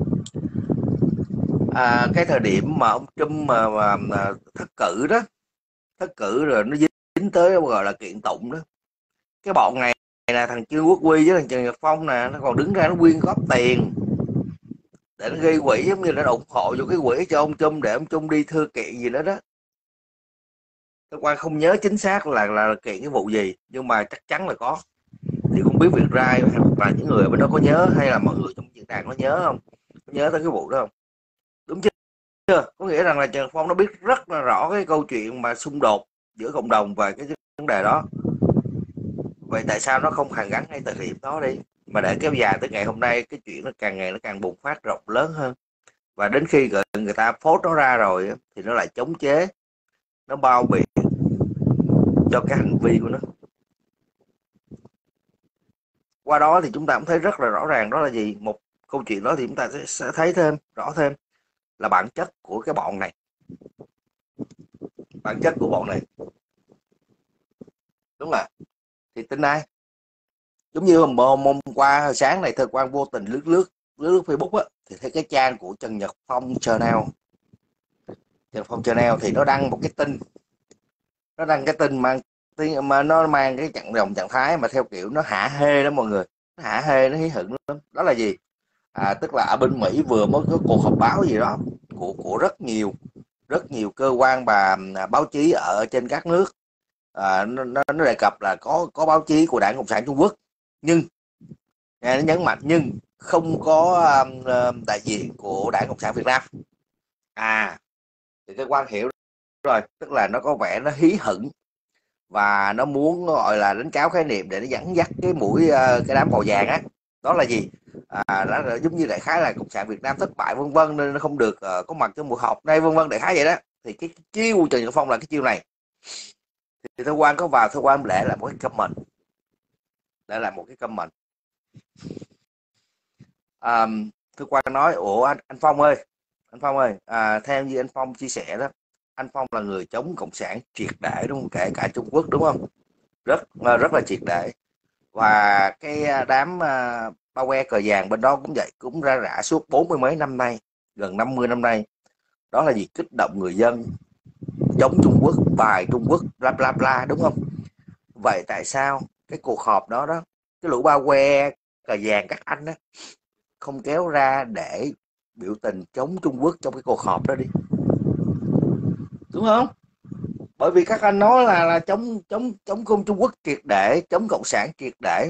Cái thời điểm mà ông Trump mà thất cử rồi nó dính tới gọi là kiện tụng đó, cái bọn này là thằng Trương Quốc Huy với thằng Trần Nhật Phong nè, nó còn đứng ra nó quyên góp tiền để nó gây quỹ, giống như là nó ủng hộ vô cái quỹ cho ông Trump để ông Trump đi thư kiện gì đó đó. Cơ quan không nhớ chính xác là kiện cái vụ gì, nhưng mà chắc chắn là có. Thì không biết Việt Rai hoặc là những người ở bên đó có nhớ, hay là mọi người trong diễn đàn có nhớ không? Có nhớ tới cái vụ đó không? Đúng chưa? Có nghĩa rằng là Trần Phong nó biết rất là rõ cái câu chuyện mà xung đột giữa cộng đồng và cái vấn đề đó. Vậy tại sao nó không hàn gắn ngay thời điểm đó đi, mà để kéo dài tới ngày hôm nay, cái chuyện nó càng ngày nó càng bùng phát rộng lớn hơn, và đến khi người ta phốt nó ra rồi thì nó lại chống chế, nó bao biện cho cái hành vi của nó. Qua đó thì chúng ta cũng thấy rất là rõ ràng đó là gì. Một câu chuyện đó thì chúng ta sẽ thấy rõ thêm là bản chất của cái bọn này, đúng là thì tin ai. Giống như hôm qua hồi sáng này Thơ Quang vô tình lướt Facebook á, thì thấy cái trang của Trần Nhật Phong Channel thì nó đăng một cái tin, mà nó mang cái trạng thái mà theo kiểu nó hả hê đó mọi người, nó hả hê, nó hí hửng lắm. Đó là gì? Tức là ở bên Mỹ vừa mới có cuộc họp báo gì đó của rất nhiều cơ quan và báo chí ở trên các nước. Nó đề cập là có báo chí của Đảng Cộng sản Trung Quốc, nhưng nó nhấn mạnh nhưng không có đại diện của Đảng Cộng sản Việt Nam. Thì cái quan hiểu rồi, tức là nó có vẻ nó hí hửng và nó muốn gọi là đánh tráo khái niệm để nó dẫn dắt cái mũi cái đám bò vàng á. Đó là gì? Đó là giống như đại khái là Cộng sản Việt Nam thất bại vân vân nên nó không được có mặt trong buổi họp đây vân vân, đại khái vậy đó. Thì cái chiêu Trần Nhật Phong là cái chiêu này. Thì Thơ Quang có vào, Thơ Quang để lại một cái comment, Thơ Quang nói: ủa anh Phong ơi, theo như anh Phong chia sẻ đó, anh Phong là người chống cộng sản triệt để đúng không? Kể cả Trung Quốc đúng không? Rất là triệt để. Và cái đám bao que cờ vàng bên đó cũng vậy, cũng ra rã suốt 40 mấy năm nay, gần 50 năm nay. Đó là gì? Kích động người dân chống Trung Quốc, bài Trung Quốc, bla bla bla, đúng không? Vậy tại sao cái cuộc họp đó cái lũ bao que cờ vàng các anh đó không kéo ra để biểu tình chống Trung Quốc trong cái cuộc họp đó đi, đúng không? Bởi vì các anh nói là chống Trung Quốc triệt để, chống cộng sản triệt để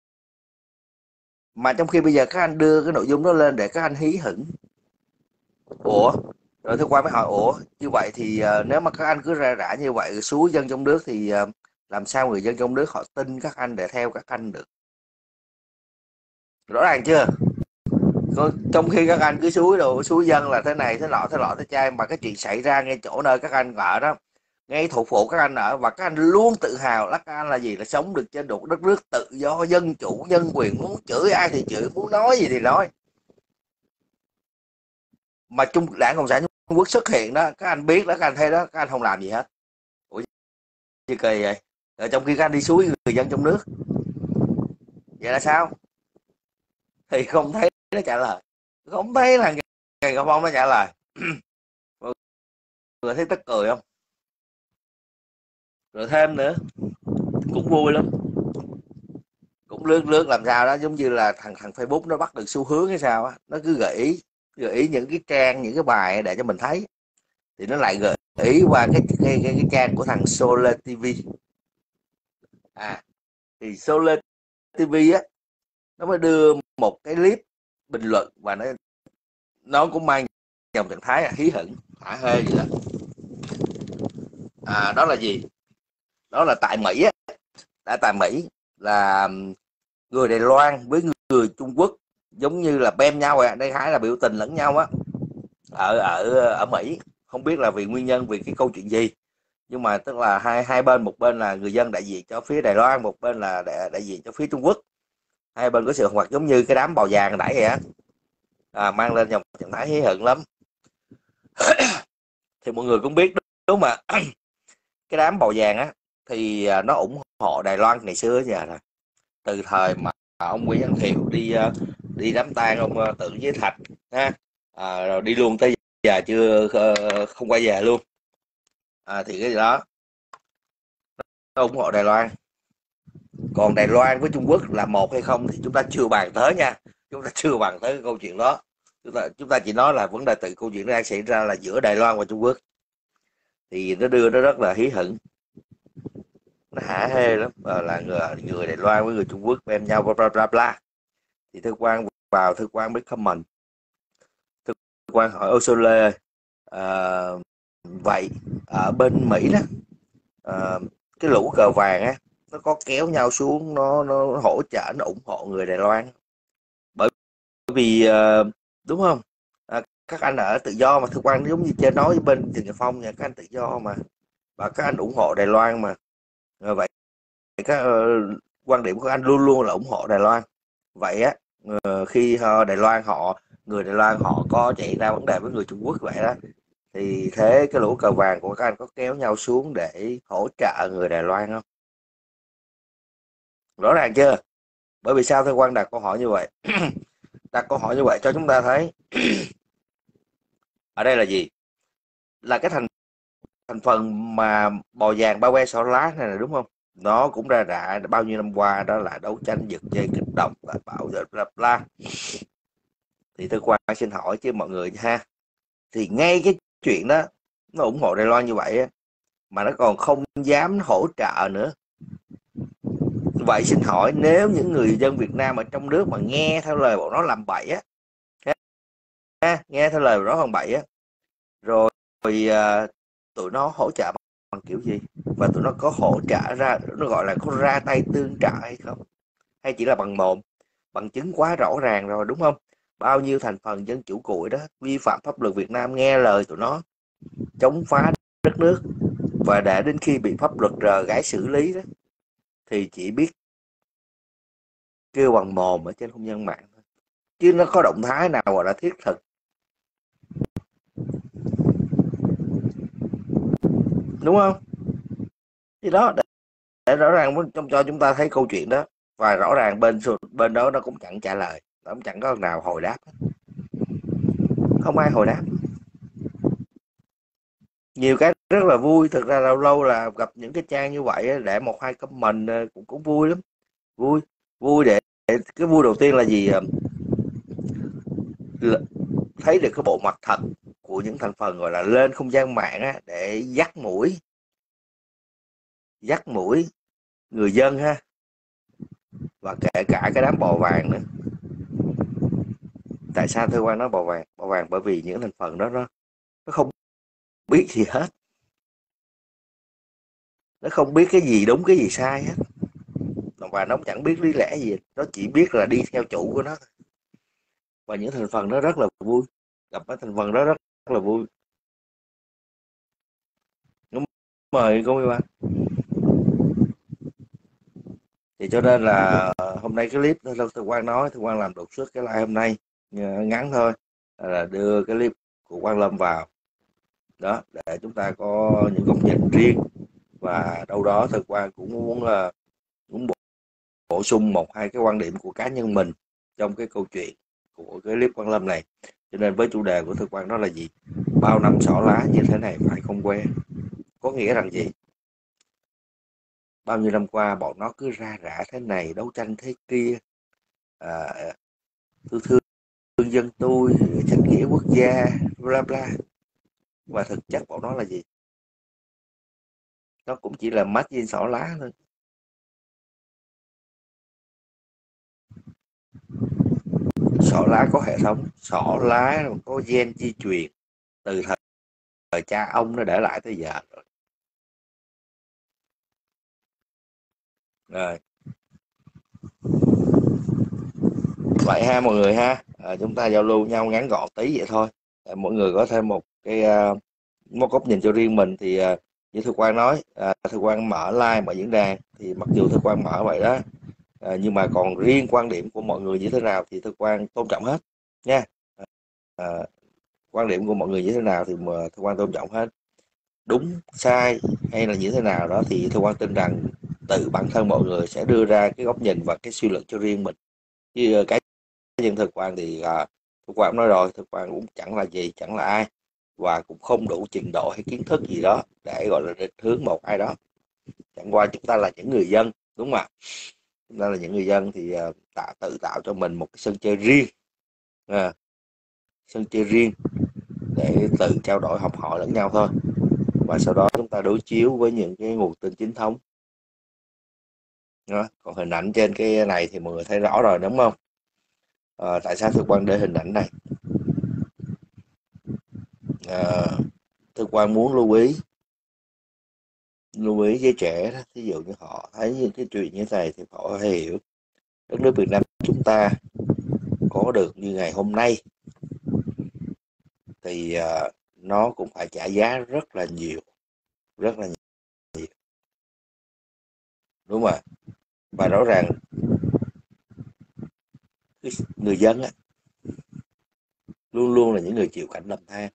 mà trong khi bây giờ các anh đưa cái nội dung đó lên để các anh hí hửng. Ủa, rồi Thưa Quang mới hỏi: ủa như vậy thì nếu mà các anh cứ ra rã như vậy xúi dân trong nước thì làm sao người dân trong nước họ tin các anh để theo các anh được? Rõ ràng chưa? Trong khi các anh cứ xúi dân là thế này thế nọ thế chai, mà cái chuyện xảy ra ngay chỗ nơi các anh ở đó, ngay thủ phủ các anh ở, và các anh luôn tự hào là các anh là gì? Là sống được trên một đất nước tự do, dân chủ, nhân quyền, muốn chửi ai thì chửi, muốn nói gì thì nói. Mà Đảng Cộng sản Trung Quốc xuất hiện đó, các anh biết đó, các anh thấy đó, các anh không làm gì hết. Ủa gì kỳ vậy? Rồi trong khi các anh đi xúi người dân trong nước, vậy là sao? Thì không thấy nó trả lời, không thấy là Ngài Ngọc Phong nó trả lời. Người thấy tức cười không? Rồi thêm nữa cũng vui lắm, cũng lướt làm sao đó, giống như là thằng Facebook nó bắt được xu hướng hay sao á, nó cứ gợi ý những cái trang, những cái bài để cho mình thấy, thì nó lại gợi ý qua cái trang của thằng Solar TV. Thì Solar TV á, nó mới đưa một cái clip bình luận và nó cũng mang dòng trạng thái là hí hửng, hả hê gì đó. Đó là gì? Đó là tại Mỹ á, tại Mỹ là người Đài Loan với người Trung Quốc giống như là bem nhau vậy, đây khái là biểu tình lẫn nhau á, ở Mỹ. Không biết là vì nguyên nhân, vì cái câu chuyện gì, nhưng mà tức là hai bên, một bên là người dân đại diện cho phía Đài Loan, một bên là đại diện cho phía Trung Quốc. Hai bên có sự hoạt giống như cái đám bào vàng nãy vậy á. mang lên dòng trạng thái hí hửng lắm. Thì mọi người cũng biết đúng mà cái đám bò vàng á thì nó ủng hộ Đài Loan ngày xưa giờ rồi, từ thời mà ông Nguyễn Văn Thiệu đi đám tang ông Tưởng với Thạch ha, rồi đi luôn tới giờ chưa không quay về luôn, thì cái gì đó nó ủng hộ Đài Loan. Còn Đài Loan với Trung Quốc là một hay không thì chúng ta chưa bàn tới nha, chúng ta chưa bàn tới cái câu chuyện đó, chúng ta chỉ nói là vấn đề từ câu chuyện đang xảy ra là giữa Đài Loan và Trung Quốc, thì nó đưa nó rất là hí hửng, nó hả hê lắm, là người Đài Loan với người Trung Quốc em nhau bla bla bla bla. Thì Thư Quang vào, Thư Quang mới comment, Thư Quang hỏi Ô Sô Lê, vậy ở bên Mỹ đó, cái lũ cờ vàng á nó có kéo nhau xuống, nó hỗ trợ, nó ủng hộ người Đài Loan, bởi vì đúng không, các anh ở tự do mà. Thư Quang giống như chơi nói với bên Trần Nhật Phong nha, các anh tự do mà, và các anh ủng hộ Đài Loan mà. Vậy các quan điểm của anh luôn luôn là ủng hộ Đài Loan. Vậy á, khi người Đài Loan họ có chạy ra vấn đề với người Trung Quốc vậy đó, thì thế cái lũ cờ vàng của các anh có kéo nhau xuống để hỗ trợ người Đài Loan không? Rõ ràng chưa? Bởi vì sao Thư Quang đặt câu hỏi như vậy? Đặt câu hỏi như vậy cho chúng ta thấy ở đây là gì? Là cái thành phần mà bò vàng bao que xỏ lá này là đúng không? Nó cũng đã bao nhiêu năm qua đó là đấu tranh giật dây kích động và bảo vệ bla bla. Thì Thư Quang xin hỏi chứ mọi người ha, thì ngay cái chuyện đó nó ủng hộ Đài Loan như vậy á, mà nó còn không dám hỗ trợ nữa. Vậy xin hỏi, nếu những người dân Việt Nam ở trong nước mà nghe theo lời bọn nó làm bậy á, nghe theo lời bọn nó làm bậy á, rồi tụi nó hỗ trợ bằng kiểu gì, và tụi nó có hỗ trợ ra, nó gọi là có ra tay tương trợ hay không, hay chỉ là bằng mồm? Bằng chứng quá rõ ràng rồi đúng không? Bao nhiêu thành phần dân chủ cụi đó vi phạm pháp luật Việt Nam, nghe lời tụi nó chống phá đất nước, và để đến khi bị pháp luật rờ gãi xử lý đó thì chỉ biết kêu bằng mồm ở trên không gian mạng thôi, chứ nó có động thái nào gọi là thiết thực. Đúng không? Thì đó, để rõ ràng cho chúng ta thấy câu chuyện đó, và rõ ràng bên đó nó cũng chẳng trả lời, nó cũng chẳng có nào hồi đáp, không ai hồi đáp. Nhiều cái rất là vui, thực ra lâu lâu là gặp những cái trang như vậy để một hai comment cũng vui lắm, vui để cái vui đầu tiên là gì, thấy được cái bộ mặt thật của những thành phần gọi là lên không gian mạng á, để dắt mũi người dân ha, và kể cả cái đám bò vàng nữa. Tại sao Thư Quang nói bò vàng? Bởi vì những thành phần đó nó không biết gì hết, nó không biết cái gì đúng cái gì sai hết, và nó chẳng biết lý lẽ gì, nó chỉ biết là đi theo chủ của nó. Và những thành phần đó rất là vui, gặp cái thành phần đó rất là vui. Mời cô Mai. Thì cho nên là hôm nay cái clip Thư Quang nói, Thư Quang làm đột xuất cái live hôm nay ngắn thôi, là đưa cái clip của Quang Lâm vào đó để chúng ta có những góc nhìn riêng, và đâu đó Thư Quang cũng muốn bổ sung một hai cái quan điểm của cá nhân mình trong cái câu chuyện của cái clip Quang Lâm này. Cho nên với chủ đề của Thư Quang đó là gì? Bao năm xỏ lá như thế này phải không quen? Có nghĩa rằng gì? Bao nhiêu năm qua bọn nó cứ ra rã thế này, đấu tranh thế kia, tôi thương dân tôi, tránh nghĩa quốc gia, bla bla. Và thực chất bọn nó là gì? Nó cũng chỉ là mắt trên xỏ lá thôi. Xỏ lá có hệ thống, xỏ lá có gen di truyền từ thời cha ông nó để lại tới giờ rồi. Vậy ha mọi người ha, chúng ta giao lưu nhau ngắn gọn tí vậy thôi, mỗi người có thêm một cái một góc nhìn cho riêng mình. Thì như Thư Quang nói, Thư Quang mở live, mở diễn đàn, thì mặc dù Thư Quang mở vậy đó, nhưng mà còn riêng quan điểm của mọi người như thế nào thì Thư Quang tôn trọng hết nha. quan điểm của mọi người như thế nào thì mà Thưa Quan tôn trọng hết. Đúng sai hay là như thế nào đó thì Thưa Quan tin rằng tự bản thân mọi người sẽ đưa ra cái góc nhìn và cái suy luận cho riêng mình. Chứ cá nhân Thưa Quan thì Thưa Quan nói rồi, Thưa Quan cũng chẳng là gì, chẳng là ai, và cũng không đủ trình độ hay kiến thức gì đó để gọi là định hướng một ai đó. Chẳng qua chúng ta là những người dân, đúng không ạ? Chúng ta là những người dân thì tự tạo cho mình một cái sân chơi riêng, sân chơi riêng để tự trao đổi học hỏi lẫn nhau thôi, và sau đó chúng ta đối chiếu với những cái nguồn tin chính thống đó. Còn hình ảnh trên cái này thì mọi người thấy rõ rồi đúng không? Tại sao Thưa Quan để hình ảnh này? Thưa Quan muốn lưu ý với trẻ đó, ví dụ như họ thấy những cái chuyện như thế này thì họ phải hiểu đất nước Việt Nam chúng ta có được như ngày hôm nay thì nó cũng phải trả giá rất là nhiều, đúng không ạ? Và rõ ràng người dân á, luôn luôn là những người chịu cảnh lầm than.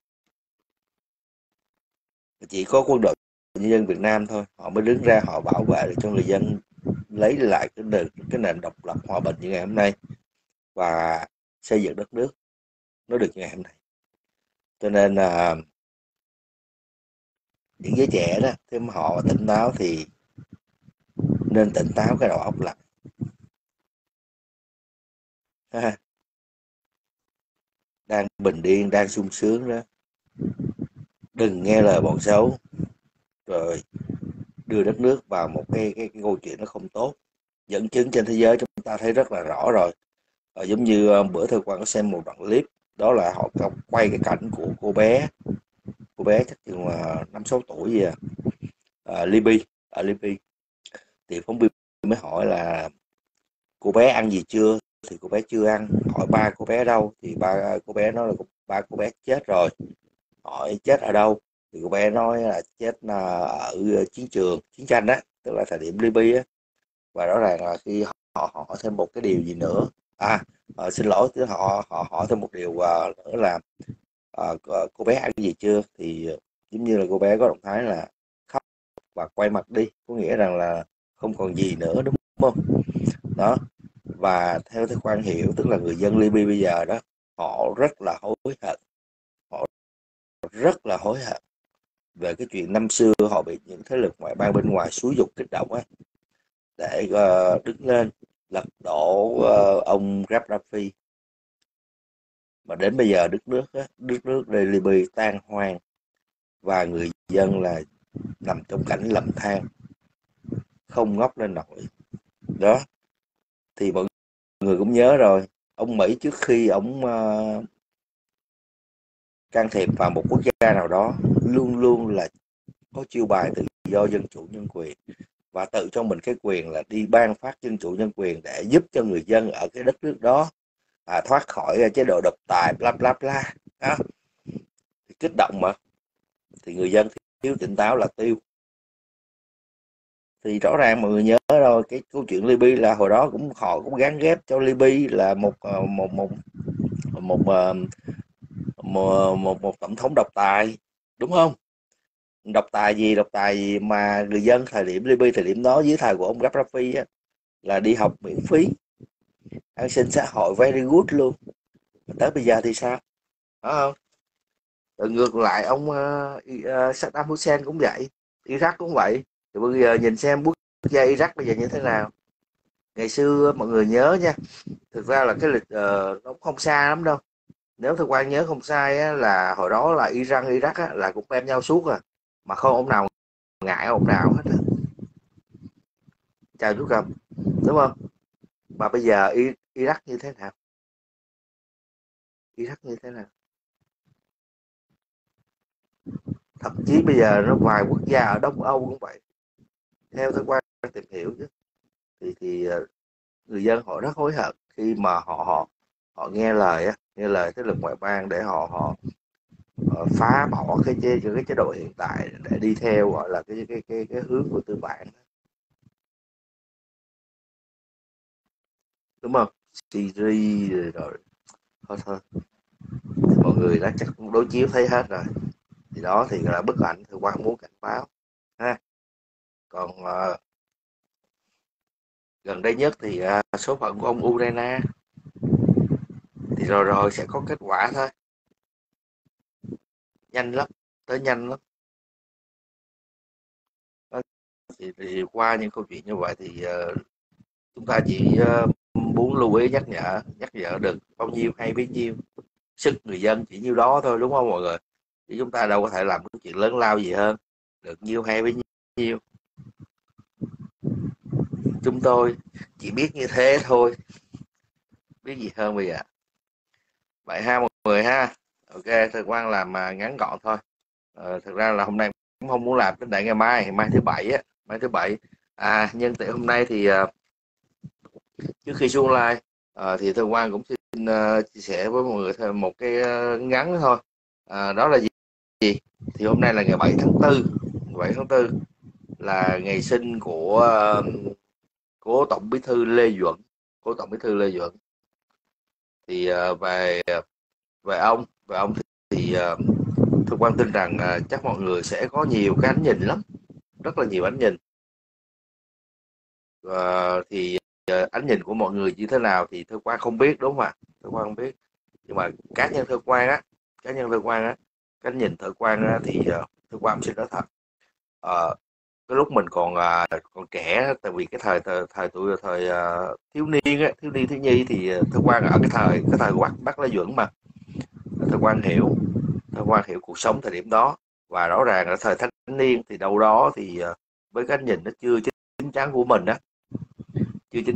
Chỉ có quân đội nhân dân Việt Nam thôi, họ mới đứng ra họ bảo vệ được cho người dân lấy lại cái nền độc lập hòa bình như ngày hôm nay và xây dựng đất nước nó được như ngày hôm nay. Cho nên là những giới trẻ đó, nếu mà họ tỉnh táo thì nên tỉnh táo cái đầu óc lại. Đang bình yên, đang sung sướng đó, đừng nghe lời bọn xấu rồi đưa đất nước vào một cái câu chuyện nó không tốt. Dẫn chứng trên thế giới chúng ta thấy rất là rõ rồi. Giống như bữa Thưa Quan có xem một đoạn clip, đó là họ quay cái cảnh của cô bé chắc chừng là 5-6 tuổi gì Libby, ở Libby. Thì phóng viên mới hỏi là cô bé ăn gì chưa, thì cô bé chưa ăn. Hỏi ba cô bé đâu, thì ba cô bé nói là ba cô bé chết rồi. Hỏi chết ở đâu, thì cô bé nói là chết ở chiến trường chiến tranh đó, tức là thời điểm Libby á. Và rõ ràng là khi họ hỏi thêm một cái điều gì nữa, xin lỗi, họ hỏi thêm một điều nữa là cô bé ăn gì chưa, thì giống như là cô bé có động thái là khóc và quay mặt đi, có nghĩa rằng là không còn gì nữa, đúng không? Đó. Và theo Thưa Quan hiểu, tức là người dân Libya bây giờ đó, họ rất là hối hận, họ rất là hối hận về cái chuyện năm xưa họ bị những thế lực ngoại bang bên ngoài xúi dục kích động á, để đứng lên lật đổ ông Gaddafi. Mà đến bây giờ đất nước Libya tan hoang và người dân là nằm trong cảnh lầm than, không ngóc lên nổi. Đó. Thì mọi người cũng nhớ rồi, ông Mỹ trước khi ông can thiệp vào một quốc gia nào đó luôn luôn là có chiêu bài tự do, dân chủ, nhân quyền, và tự cho mình cái quyền là đi ban phát dân chủ nhân quyền để giúp cho người dân ở cái đất nước đó thoát khỏi chế độ độc tài bla bla bla đó. Thì kích động mà, thì người dân thiếu tỉnh táo là tiêu. Thì rõ ràng mọi người nhớ rồi, cái câu chuyện Libya là hồi đó họ cũng gán ghép cho Libya là một tổng thống độc tài, đúng không? Độc tài gì mà người dân thời điểm Libya thời điểm đó dưới thời của ông Gaddafi á, là đi học miễn phí, an sinh xã hội very good luôn. Tới bây giờ thì sao, phải không? Rồi ngược lại ông Saddam Hussein cũng vậy, Iraq cũng vậy. Thì bây giờ nhìn xem quốc gia Iraq bây giờ như thế nào. Ngày xưa mọi người nhớ nha, thực ra là cái lịch nó cũng không xa lắm đâu. Nếu Thưa Quan nhớ không sai á, là hồi đó là Iran Iraq á, là cũng đem nhau suốt mà không ông nào ngại ông nào hết á. Chào chú Cầm, đúng không? Mà bây giờ Iraq như thế nào? Iraq như thế nào? Thậm chí bây giờ nó vài quốc gia ở Đông Âu cũng vậy. Theo Thưa Quan tìm hiểu chứ, thì người dân họ rất hối hận khi mà họ nghe lời thế lực ngoại bang để họ phá bỏ cái chế độ hiện tại để đi theo gọi là cái hướng của tư bản, đúng không? Syria rồi thôi mọi người đã chắc cũng đối chiếu thấy hết rồi. Thì đó thì là bức ảnh Thượng Quang muốn cảnh báo ha. Còn gần đây nhất thì số phận của ông Ukraine thì rồi sẽ có kết quả thôi, nhanh lắm, tới nhanh lắm. Đó, thì qua những câu chuyện như vậy thì chúng ta chỉ muốn lưu ý nhắc nhở được bao nhiêu hay bấy nhiêu, sức người dân chỉ nhiêu đó thôi, đúng không mọi người? Chứ chúng ta đâu có thể làm cái chuyện lớn lao gì hơn, được nhiêu hay bấy nhiêu. Chúng tôi chỉ biết như thế thôi, biết gì hơn bây giờ. Vậy ha mọi người ha. Ok, Thượng Quang làm ngắn gọn thôi. Thực ra là hôm nay cũng không muốn làm, đến đợi ngày mai thứ bảy á, mai thứ bảy. Nhân tiện hôm nay thì trước khi xuống live thì Thượng Quang cũng xin chia sẻ với mọi người thêm một cái ngắn thôi. Đó là gì? Thì hôm nay là ngày 7 tháng 4, 7 tháng 4 là ngày sinh của cố Tổng Bí thư Lê Duẩn. Cố Tổng Bí thư Lê Duẩn thì về ông thì Thượng Quang tin rằng chắc mọi người sẽ có nhiều cái ánh nhìn lắm, rất là nhiều ánh nhìn. Thì ánh nhìn của mọi người như thế nào thì Thượng Quang không biết, đúng không ạ? Thượng Quang không biết, nhưng mà cá nhân Thượng Quang á, cái nhìn Thượng Quang á thì Thượng Quang xin nói thật, cái lúc mình còn trẻ, tại vì cái thời tuổi thiếu niên á, thiếu nhi thì Thượng Quang ở cái thời của bác Lê Duẩn mà. Thượng Quang hiểu cuộc sống thời điểm đó, và rõ ràng ở thời thanh niên thì đâu đó thì với cái nhìn nó chưa chín chắn của mình á, thì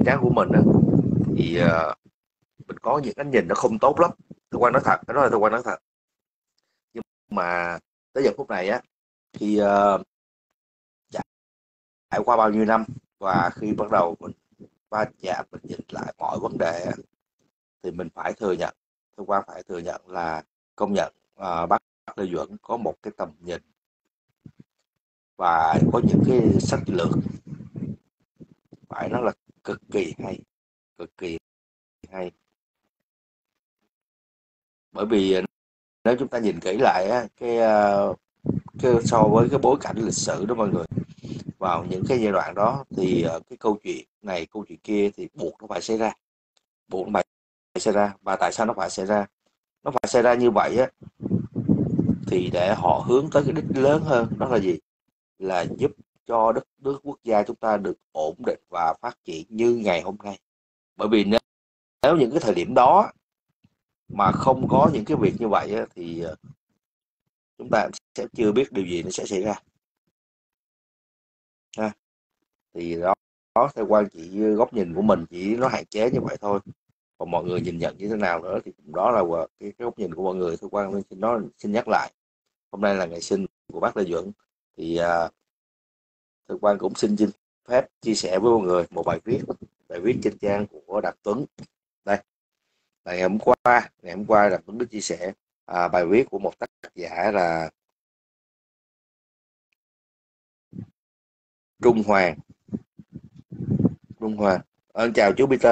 mình có những ánh nhìn nó không tốt lắm. Thượng Quang nói thật, cái đó là Thượng Quang nói thật. Nhưng mà tới giờ phút này á, khi trải qua bao nhiêu năm và khi bắt đầu mình va chạm, mình nhìn lại mọi vấn đề á, thì mình phải thừa nhận, Thượng Quang phải thừa nhận là công nhận bác Lê Duẩn có một cái tầm nhìn và có những cái sách lược phải nói là cực kỳ hay. Bởi vì nếu chúng ta nhìn kỹ lại á, cái so với cái bối cảnh lịch sử đó mọi người, vào những cái giai đoạn đó thì cái câu chuyện này câu chuyện kia thì buộc nó phải xảy ra. Và tại sao nó phải xảy ra như vậy á? Thì để họ hướng tới cái đích lớn hơn, đó là gì? Là giúp cho đất nước quốc gia chúng ta được ổn định và phát triển như ngày hôm nay. Bởi vì nếu những cái thời điểm đó mà không có những cái việc như vậy á, thì chúng ta sẽ chưa biết điều gì nó sẽ xảy ra ha. Thì đó theo quan chỉ góc nhìn của mình chỉ nó hạn chế như vậy thôi, còn mọi người nhìn nhận như thế nào nữa thì đó là cái góc nhìn của mọi người. Thưa Quang xin nhắc lại, hôm nay là ngày sinh của bác Lê Duẩn thì Thưa Quang cũng xin phép chia sẻ với mọi người một bài viết trên trang của Đạt Tuấn. Đây là ngày hôm qua Đạt Tuấn đã chia sẻ bài viết của một tác giả là Trung Hoàng. Chào chú Peter.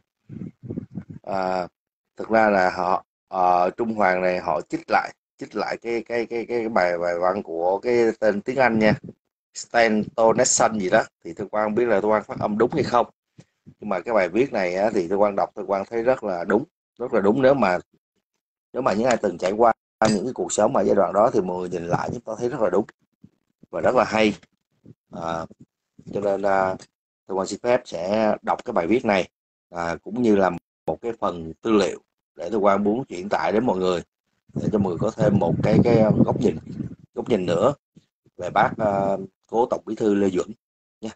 Thực ra là họ Trung Hoàng này họ trích lại cái bài văn của cái tên tiếng Anh nha, Stanton gì đó, thì Thưa Quang không biết là Thưa Quang phát âm đúng hay không, nhưng mà cái bài viết này á, thì Thưa Quang đọc Thưa Quang thấy rất là đúng nếu mà những ai từng trải qua những cái cuộc sống ở giai đoạn đó thì mọi người nhìn lại chúng ta thấy rất là đúng và rất là hay. Cho nên Thưa Quang xin phép sẽ đọc cái bài viết này cũng như là một cái phần tư liệu để Thưa Quang muốn chuyển tải đến mọi người, để cho mọi người có thêm một cái góc nhìn nữa về bác cố Tổng Bí thư Lê Duẩn nha.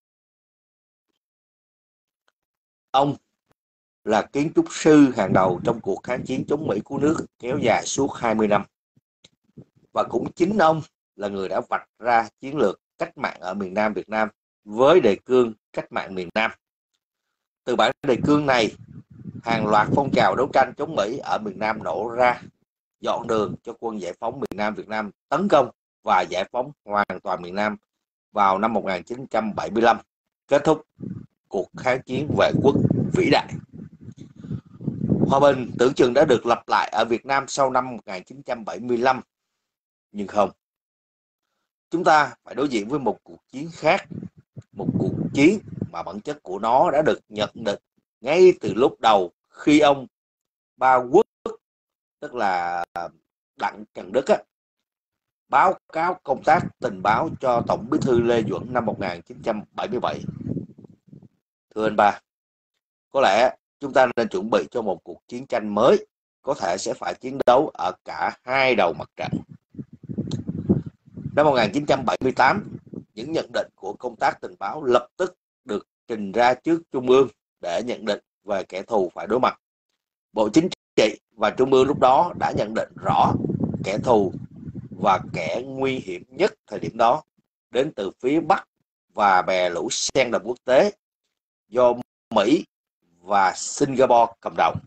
Ông là kiến trúc sư hàng đầu trong cuộc kháng chiến chống Mỹ cứu nước kéo dài suốt 20 năm. Và cũng chính ông là người đã vạch ra chiến lược cách mạng ở miền Nam Việt Nam với đề cương cách mạng miền Nam. Từ bản đề cương này, hàng loạt phong trào đấu tranh chống Mỹ ở miền Nam nổ ra, dọn đường cho quân giải phóng miền Nam Việt Nam tấn công và giải phóng hoàn toàn miền Nam vào năm 1975, kết thúc cuộc kháng chiến vệ quốc vĩ đại. Hòa bình tưởng chừng đã được lập lại ở Việt Nam sau năm 1975, nhưng không. Chúng ta phải đối diện với một cuộc chiến khác, một cuộc chiến mà bản chất của nó đã được nhận định ngay từ lúc đầu khi ông Ba Quốc, tức là Đặng Trần Đức báo cáo công tác tình báo cho Tổng Bí thư Lê Duẩn năm 1977. Thưa anh Ba, có lẽ chúng ta nên chuẩn bị cho một cuộc chiến tranh mới, có thể sẽ phải chiến đấu ở cả hai đầu mặt trận. Năm 1978, những nhận định của công tác tình báo lập tức được trình ra trước Trung ương để nhận định về kẻ thù phải đối mặt. Bộ Chính trị và Trung ương lúc đó đã nhận định rõ kẻ thù và kẻ nguy hiểm nhất thời điểm đó đến từ phía Bắc và bè lũ sen đậm quốc tế do Mỹ và Singapore cầm đầu.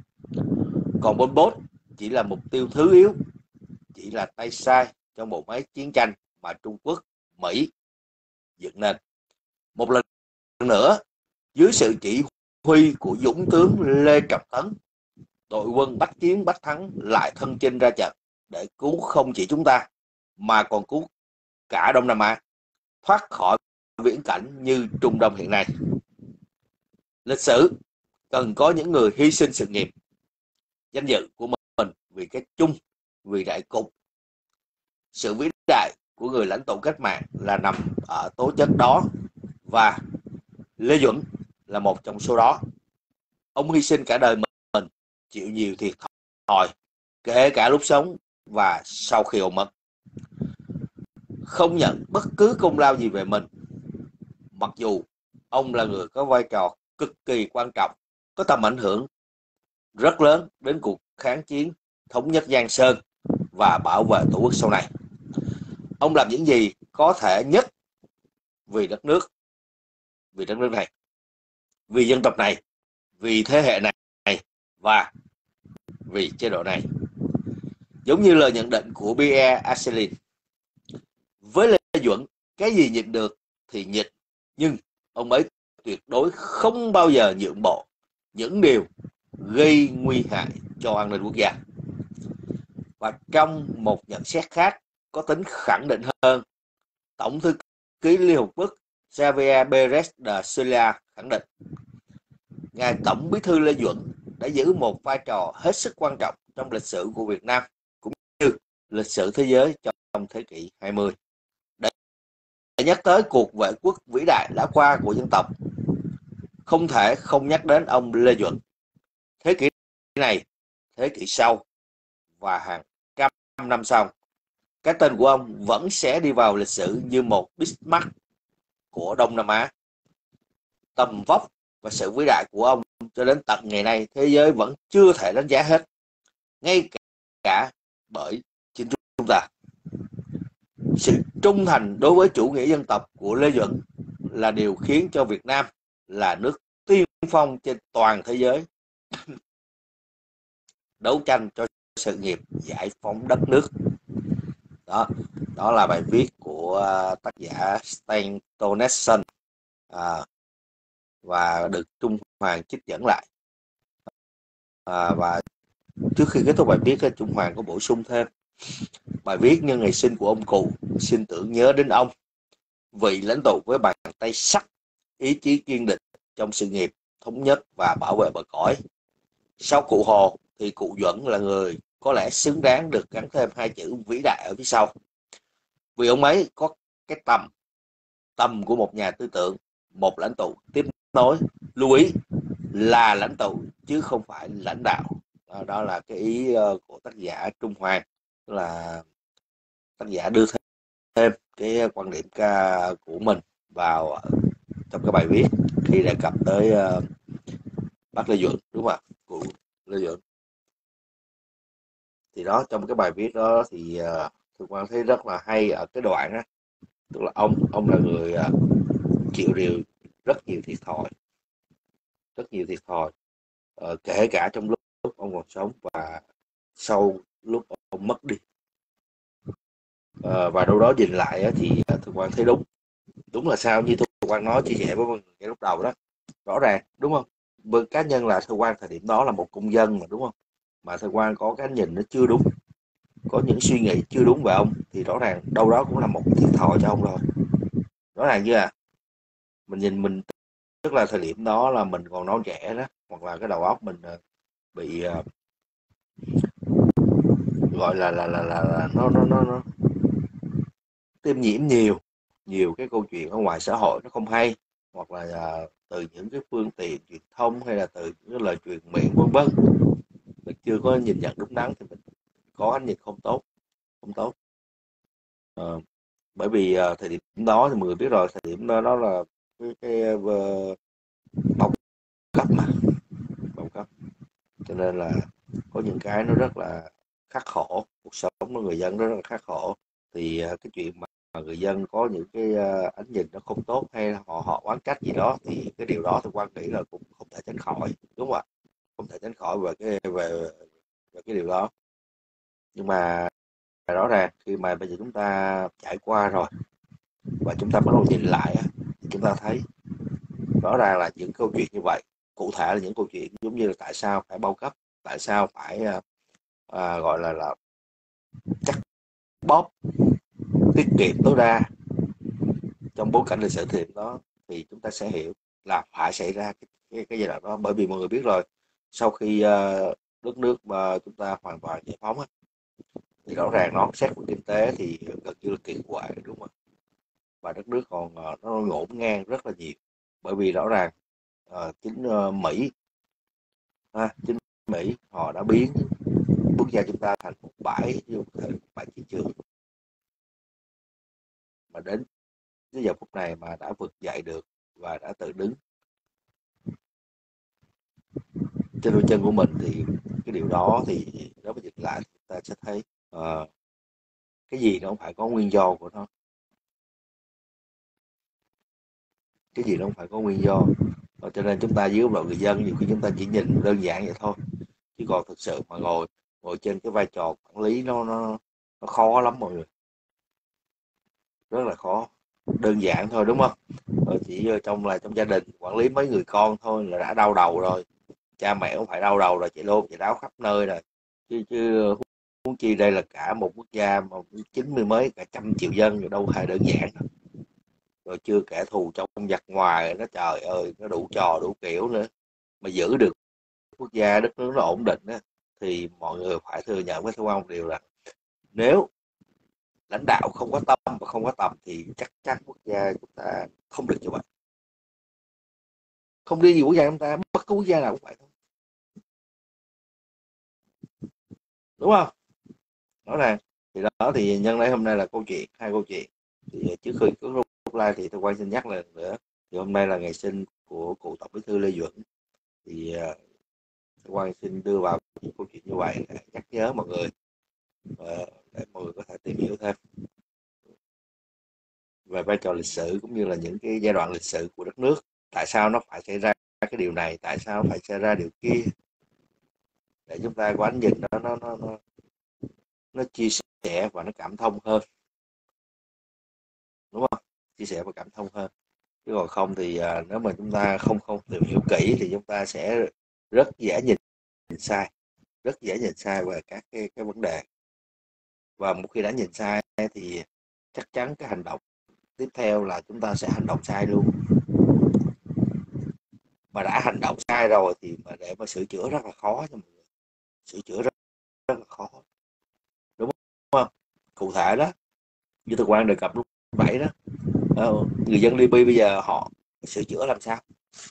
Còn Pol Pot chỉ là mục tiêu thứ yếu, chỉ là tay sai trong bộ máy chiến tranh mà Trung Quốc, Mỹ dựng nên. Một lần nữa, dưới sự chỉ huy của Dũng tướng Lê Trọng Tấn, đội quân bách chiến bách thắng lại thân chinh ra trận để cứu không chỉ chúng ta mà còn cứu cả Đông Nam Á thoát khỏi viễn cảnh như Trung Đông hiện nay. Lịch sử cần có những người hy sinh sự nghiệp, danh dự của mình vì cái chung, vì đại cục. Sự vĩ đại của người lãnh tụ cách mạng là nằm ở tố chất đó, và Lê Duẩn là một trong số đó. Ông hy sinh cả đời mình, chịu nhiều thiệt thòi, kể cả lúc sống và sau khi ông mất. Không nhận bất cứ công lao gì về mình, mặc dù ông là người có vai trò cực kỳ quan trọng, có tầm ảnh hưởng rất lớn đến cuộc kháng chiến thống nhất Giang Sơn và bảo vệ Tổ quốc sau này. Ông làm những gì có thể nhất vì đất nước này, vì dân tộc này, vì thế hệ này và vì chế độ này. Giống như lời nhận định của Pierre Asselin, với Lê Duẩn, cái gì nhịn được thì nhịn, nhưng ông ấy tuyệt đối không bao giờ nhượng bộ những điều gây nguy hại cho an ninh quốc gia. Và trong một nhận xét khác có tính khẳng định hơn, Tổng thư ký Liên Hợp Quốc Javier Pérez de Sousa khẳng định ngài Tổng Bí thư Lê Duẩn đã giữ một vai trò hết sức quan trọng trong lịch sử của Việt Nam cũng như lịch sử thế giới trong thế kỷ 20. Để nhắc tới cuộc vệ quốc vĩ đại đã qua của dân tộc, không thể không nhắc đến ông Lê Duẩn. Thế kỷ này, thế kỷ sau và hàng trăm năm sau, cái tên của ông vẫn sẽ đi vào lịch sử như một Bismarck của Đông Nam Á. Tầm vóc và sự vĩ đại của ông cho đến tận ngày nay thế giới vẫn chưa thể đánh giá hết, ngay cả bởi chính chúng ta. Sự trung thành đối với chủ nghĩa dân tộc của Lê Duẩn là điều khiến cho Việt Nam là nước tiên phong trên toàn thế giới đấu tranh cho sự nghiệp giải phóng đất nước. Đó là bài viết của tác giả Stanton Nelson và được Trung Hoàng trích dẫn lại. Và trước khi kết thúc bài viết, Trung Hoàng có bổ sung thêm bài viết nhân ngày sinh của ông cụ, xin tưởng nhớ đến ông, vị lãnh tụ với bàn tay sắt, ý chí kiên định trong sự nghiệp thống nhất và bảo vệ bờ cõi. Sau cụ Hồ thì cụ Duẩn là người có lẽ xứng đáng được gắn thêm hai chữ vĩ đại ở phía sau, vì ông ấy có cái tầm của một nhà tư tưởng, một lãnh tụ tiếp nối. Lưu ý là lãnh tụ chứ không phải lãnh đạo. Đó là cái ý của tác giả Trung Hoàng, là tác giả đưa thêm cái quan điểm của mình vào trong cái bài viết khi đề cập tới bác Lê Duẩn, đúng không ạ? Cụ Lê Duẩn. Thì đó, trong cái bài viết đó thì Thượng Quang thấy rất là hay ở cái đoạn đó, tức là ông là người chịu rất nhiều thiệt thòi, kể cả trong lúc ông còn sống và sau lúc ông mất đi. Và đâu đó nhìn lại thì Thượng Quang thấy đúng là sao như Thượng Quang nói chia sẻ với mọi người lúc đầu đó, rõ ràng, đúng không? với cá nhân là Thơ Quang thời điểm đó là một công dân mà, đúng không? Mà Thơ Quang có cái nhìn nó chưa đúng, có những suy nghĩ chưa đúng về ông, thì rõ ràng đâu đó cũng là một thiệt thòi cho ông rồi, rõ ràng chưa à? Mình nhìn mình, tức là thời điểm đó là mình còn non trẻ đó, hoặc là cái đầu óc mình bị gọi là nó tiêm nhiễm nhiều nhiều cái câu chuyện ở ngoài xã hội nó không hay, hoặc là từ những cái phương tiện truyền thông, hay là từ những cái lời truyền miệng vân vân, mình chưa có nhìn nhận đúng đắn thì mình có ánh nhìn không tốt, không tốt. Ờ, bởi vì thời điểm đó thì mọi người biết rồi, thời điểm đó là cái bao cấp mà, bao cấp, cho nên là có những cái nó rất là khắc khổ, cuộc sống của người dân rất là khắc khổ. Thì cái chuyện mà người dân có những cái ánh nhìn nó không tốt, hay là họ oán trách gì đó, thì cái điều đó tôi quan nghĩ là cũng không thể tránh khỏi, đúng không ạ? Không thể tránh khỏi về cái điều đó. Nhưng mà rõ ràng khi mà bây giờ chúng ta trải qua rồi và chúng ta bắt đầu nhìn lại thì chúng ta thấy rõ ràng là những câu chuyện như vậy, cụ thể là những câu chuyện giống như là tại sao phải bao cấp, tại sao phải gọi là chắc bóp, tiết kiệm tối đa trong bối cảnh lịch sử thời điểm đó, thì chúng ta sẽ hiểu là phải xảy ra cái giai đoạn đó. Bởi vì mọi người biết rồi, sau khi đất nước mà chúng ta hoàn toàn giải phóng thì rõ ràng nó xét về kinh tế thì gần như là kiệt quệ, đúng không? Và đất nước còn nó ngổn ngang rất là nhiều, bởi vì rõ ràng chính Mỹ chính Mỹ họ đã biến quốc gia chúng ta thành một bãi chiến trường, mà đến cái giờ phút này mà đã vực dậy được và đã tự đứng trên đôi chân của mình, thì cái điều đó thì nếu mà nhìn lại chúng ta sẽ thấy cái gì nó cũng phải có nguyên do của nó, cái gì nó cũng phải có nguyên do. Cho nên chúng ta dưới góc độ người dân, nhiều khi chúng ta chỉ nhìn đơn giản vậy thôi, chứ còn thực sự mà ngồi trên cái vai trò quản lý nó khó lắm mọi người, rất là khó. Đơn giản thôi, đúng không? Chỉ trong gia đình quản lý mấy người con thôi là đã đau đầu rồi, cha mẹ cũng phải đau đầu rồi, chạy lôn chạy đáo khắp nơi rồi, chứ huống chi đây là cả một quốc gia mà 90 mấy, cả 100 triệu dân, rồi đâu hề đơn giản đâu. Rồi chưa kể thù trong giặc ngoài, nó trời ơi nó đủ trò đủ kiểu nữa, mà giữ được quốc gia đất nước nó ổn định á, thì mọi người phải thừa nhận với Thu Ông một điều là nếu lãnh đạo không có tâm và không có tầm thì chắc chắn quốc gia chúng ta không được như vậy. Không đi gì quốc gia chúng ta, bất cứ quốc gia nào cũng vậy thôi, đúng không? Rõ ràng. Thì đó, thì nhân đây hôm nay là hai câu chuyện. Thì trước khi có rút live thì tôi quay xin nhắc lần nữa, thì hôm nay là ngày sinh của cụ Tổng Bí thư Lê Duẩn, thì tôi quay xin đưa vào những câu chuyện như vậy để nhắc nhớ mọi người, để mọi người có thể tìm hiểu thêm về vai trò lịch sử, cũng như là những cái giai đoạn lịch sử của đất nước, tại sao nó phải xảy ra cái điều này, tại sao nó phải xảy ra điều kia, để chúng ta có ánh nhìn nó chia sẻ và nó cảm thông hơn, đúng không? Chia sẻ và cảm thông hơn, chứ còn không thì nếu mà chúng ta không tìm hiểu kỹ thì chúng ta sẽ rất dễ nhìn sai, rất dễ nhìn sai về các cái vấn đề. Và một khi đã nhìn sai thì chắc chắn cái hành động tiếp theo là chúng ta sẽ hành động sai luôn. Mà đã hành động sai rồi thì mà để mà sửa chữa rất là khó cho mọi người, sửa chữa rất là khó, đúng không? Cụ thể đó, như tôi quan đề cập lúc nãy đó, người dân Libya bây giờ họ sửa chữa làm sao,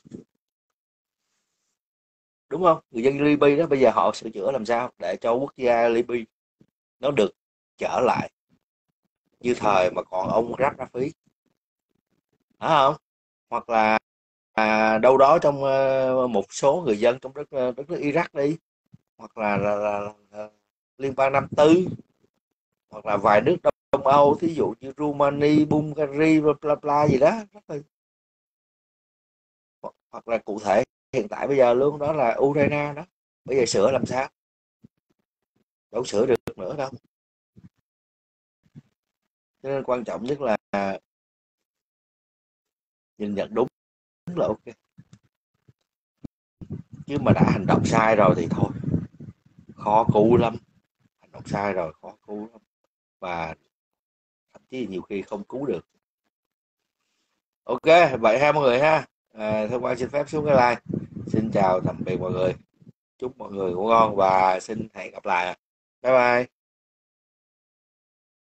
đúng không? Người dân Libya đó bây giờ họ sửa chữa làm sao để cho quốc gia Libya nó được trở lại như thời mà còn ông Gaddafi, phải không? Hoặc là đâu đó trong một số người dân trong đất nước Iraq đi, hoặc là liên bang Nam Tư, hoặc là vài nước Đông Âu, thí dụ như Rumani, Bulgaria, bla bla gì đó, hoặc là cụ thể hiện tại bây giờ luôn đó là Ukraine đó, bây giờ sửa làm sao, đâu sửa được nữa đâu. Cho nên quan trọng nhất là nhìn nhận đúng là ok. chứ mà đã hành động sai rồi thì thôi, khó cứu lắm. Hành động sai rồi khó cứu lắm, và thậm chí nhiều khi không cứu được. Ok vậy ha mọi người ha. Thưa Quang xin phép xuống cái like. Xin chào tạm biệt mọi người, chúc mọi người ngủ ngon và xin hẹn gặp lại. Bye bye.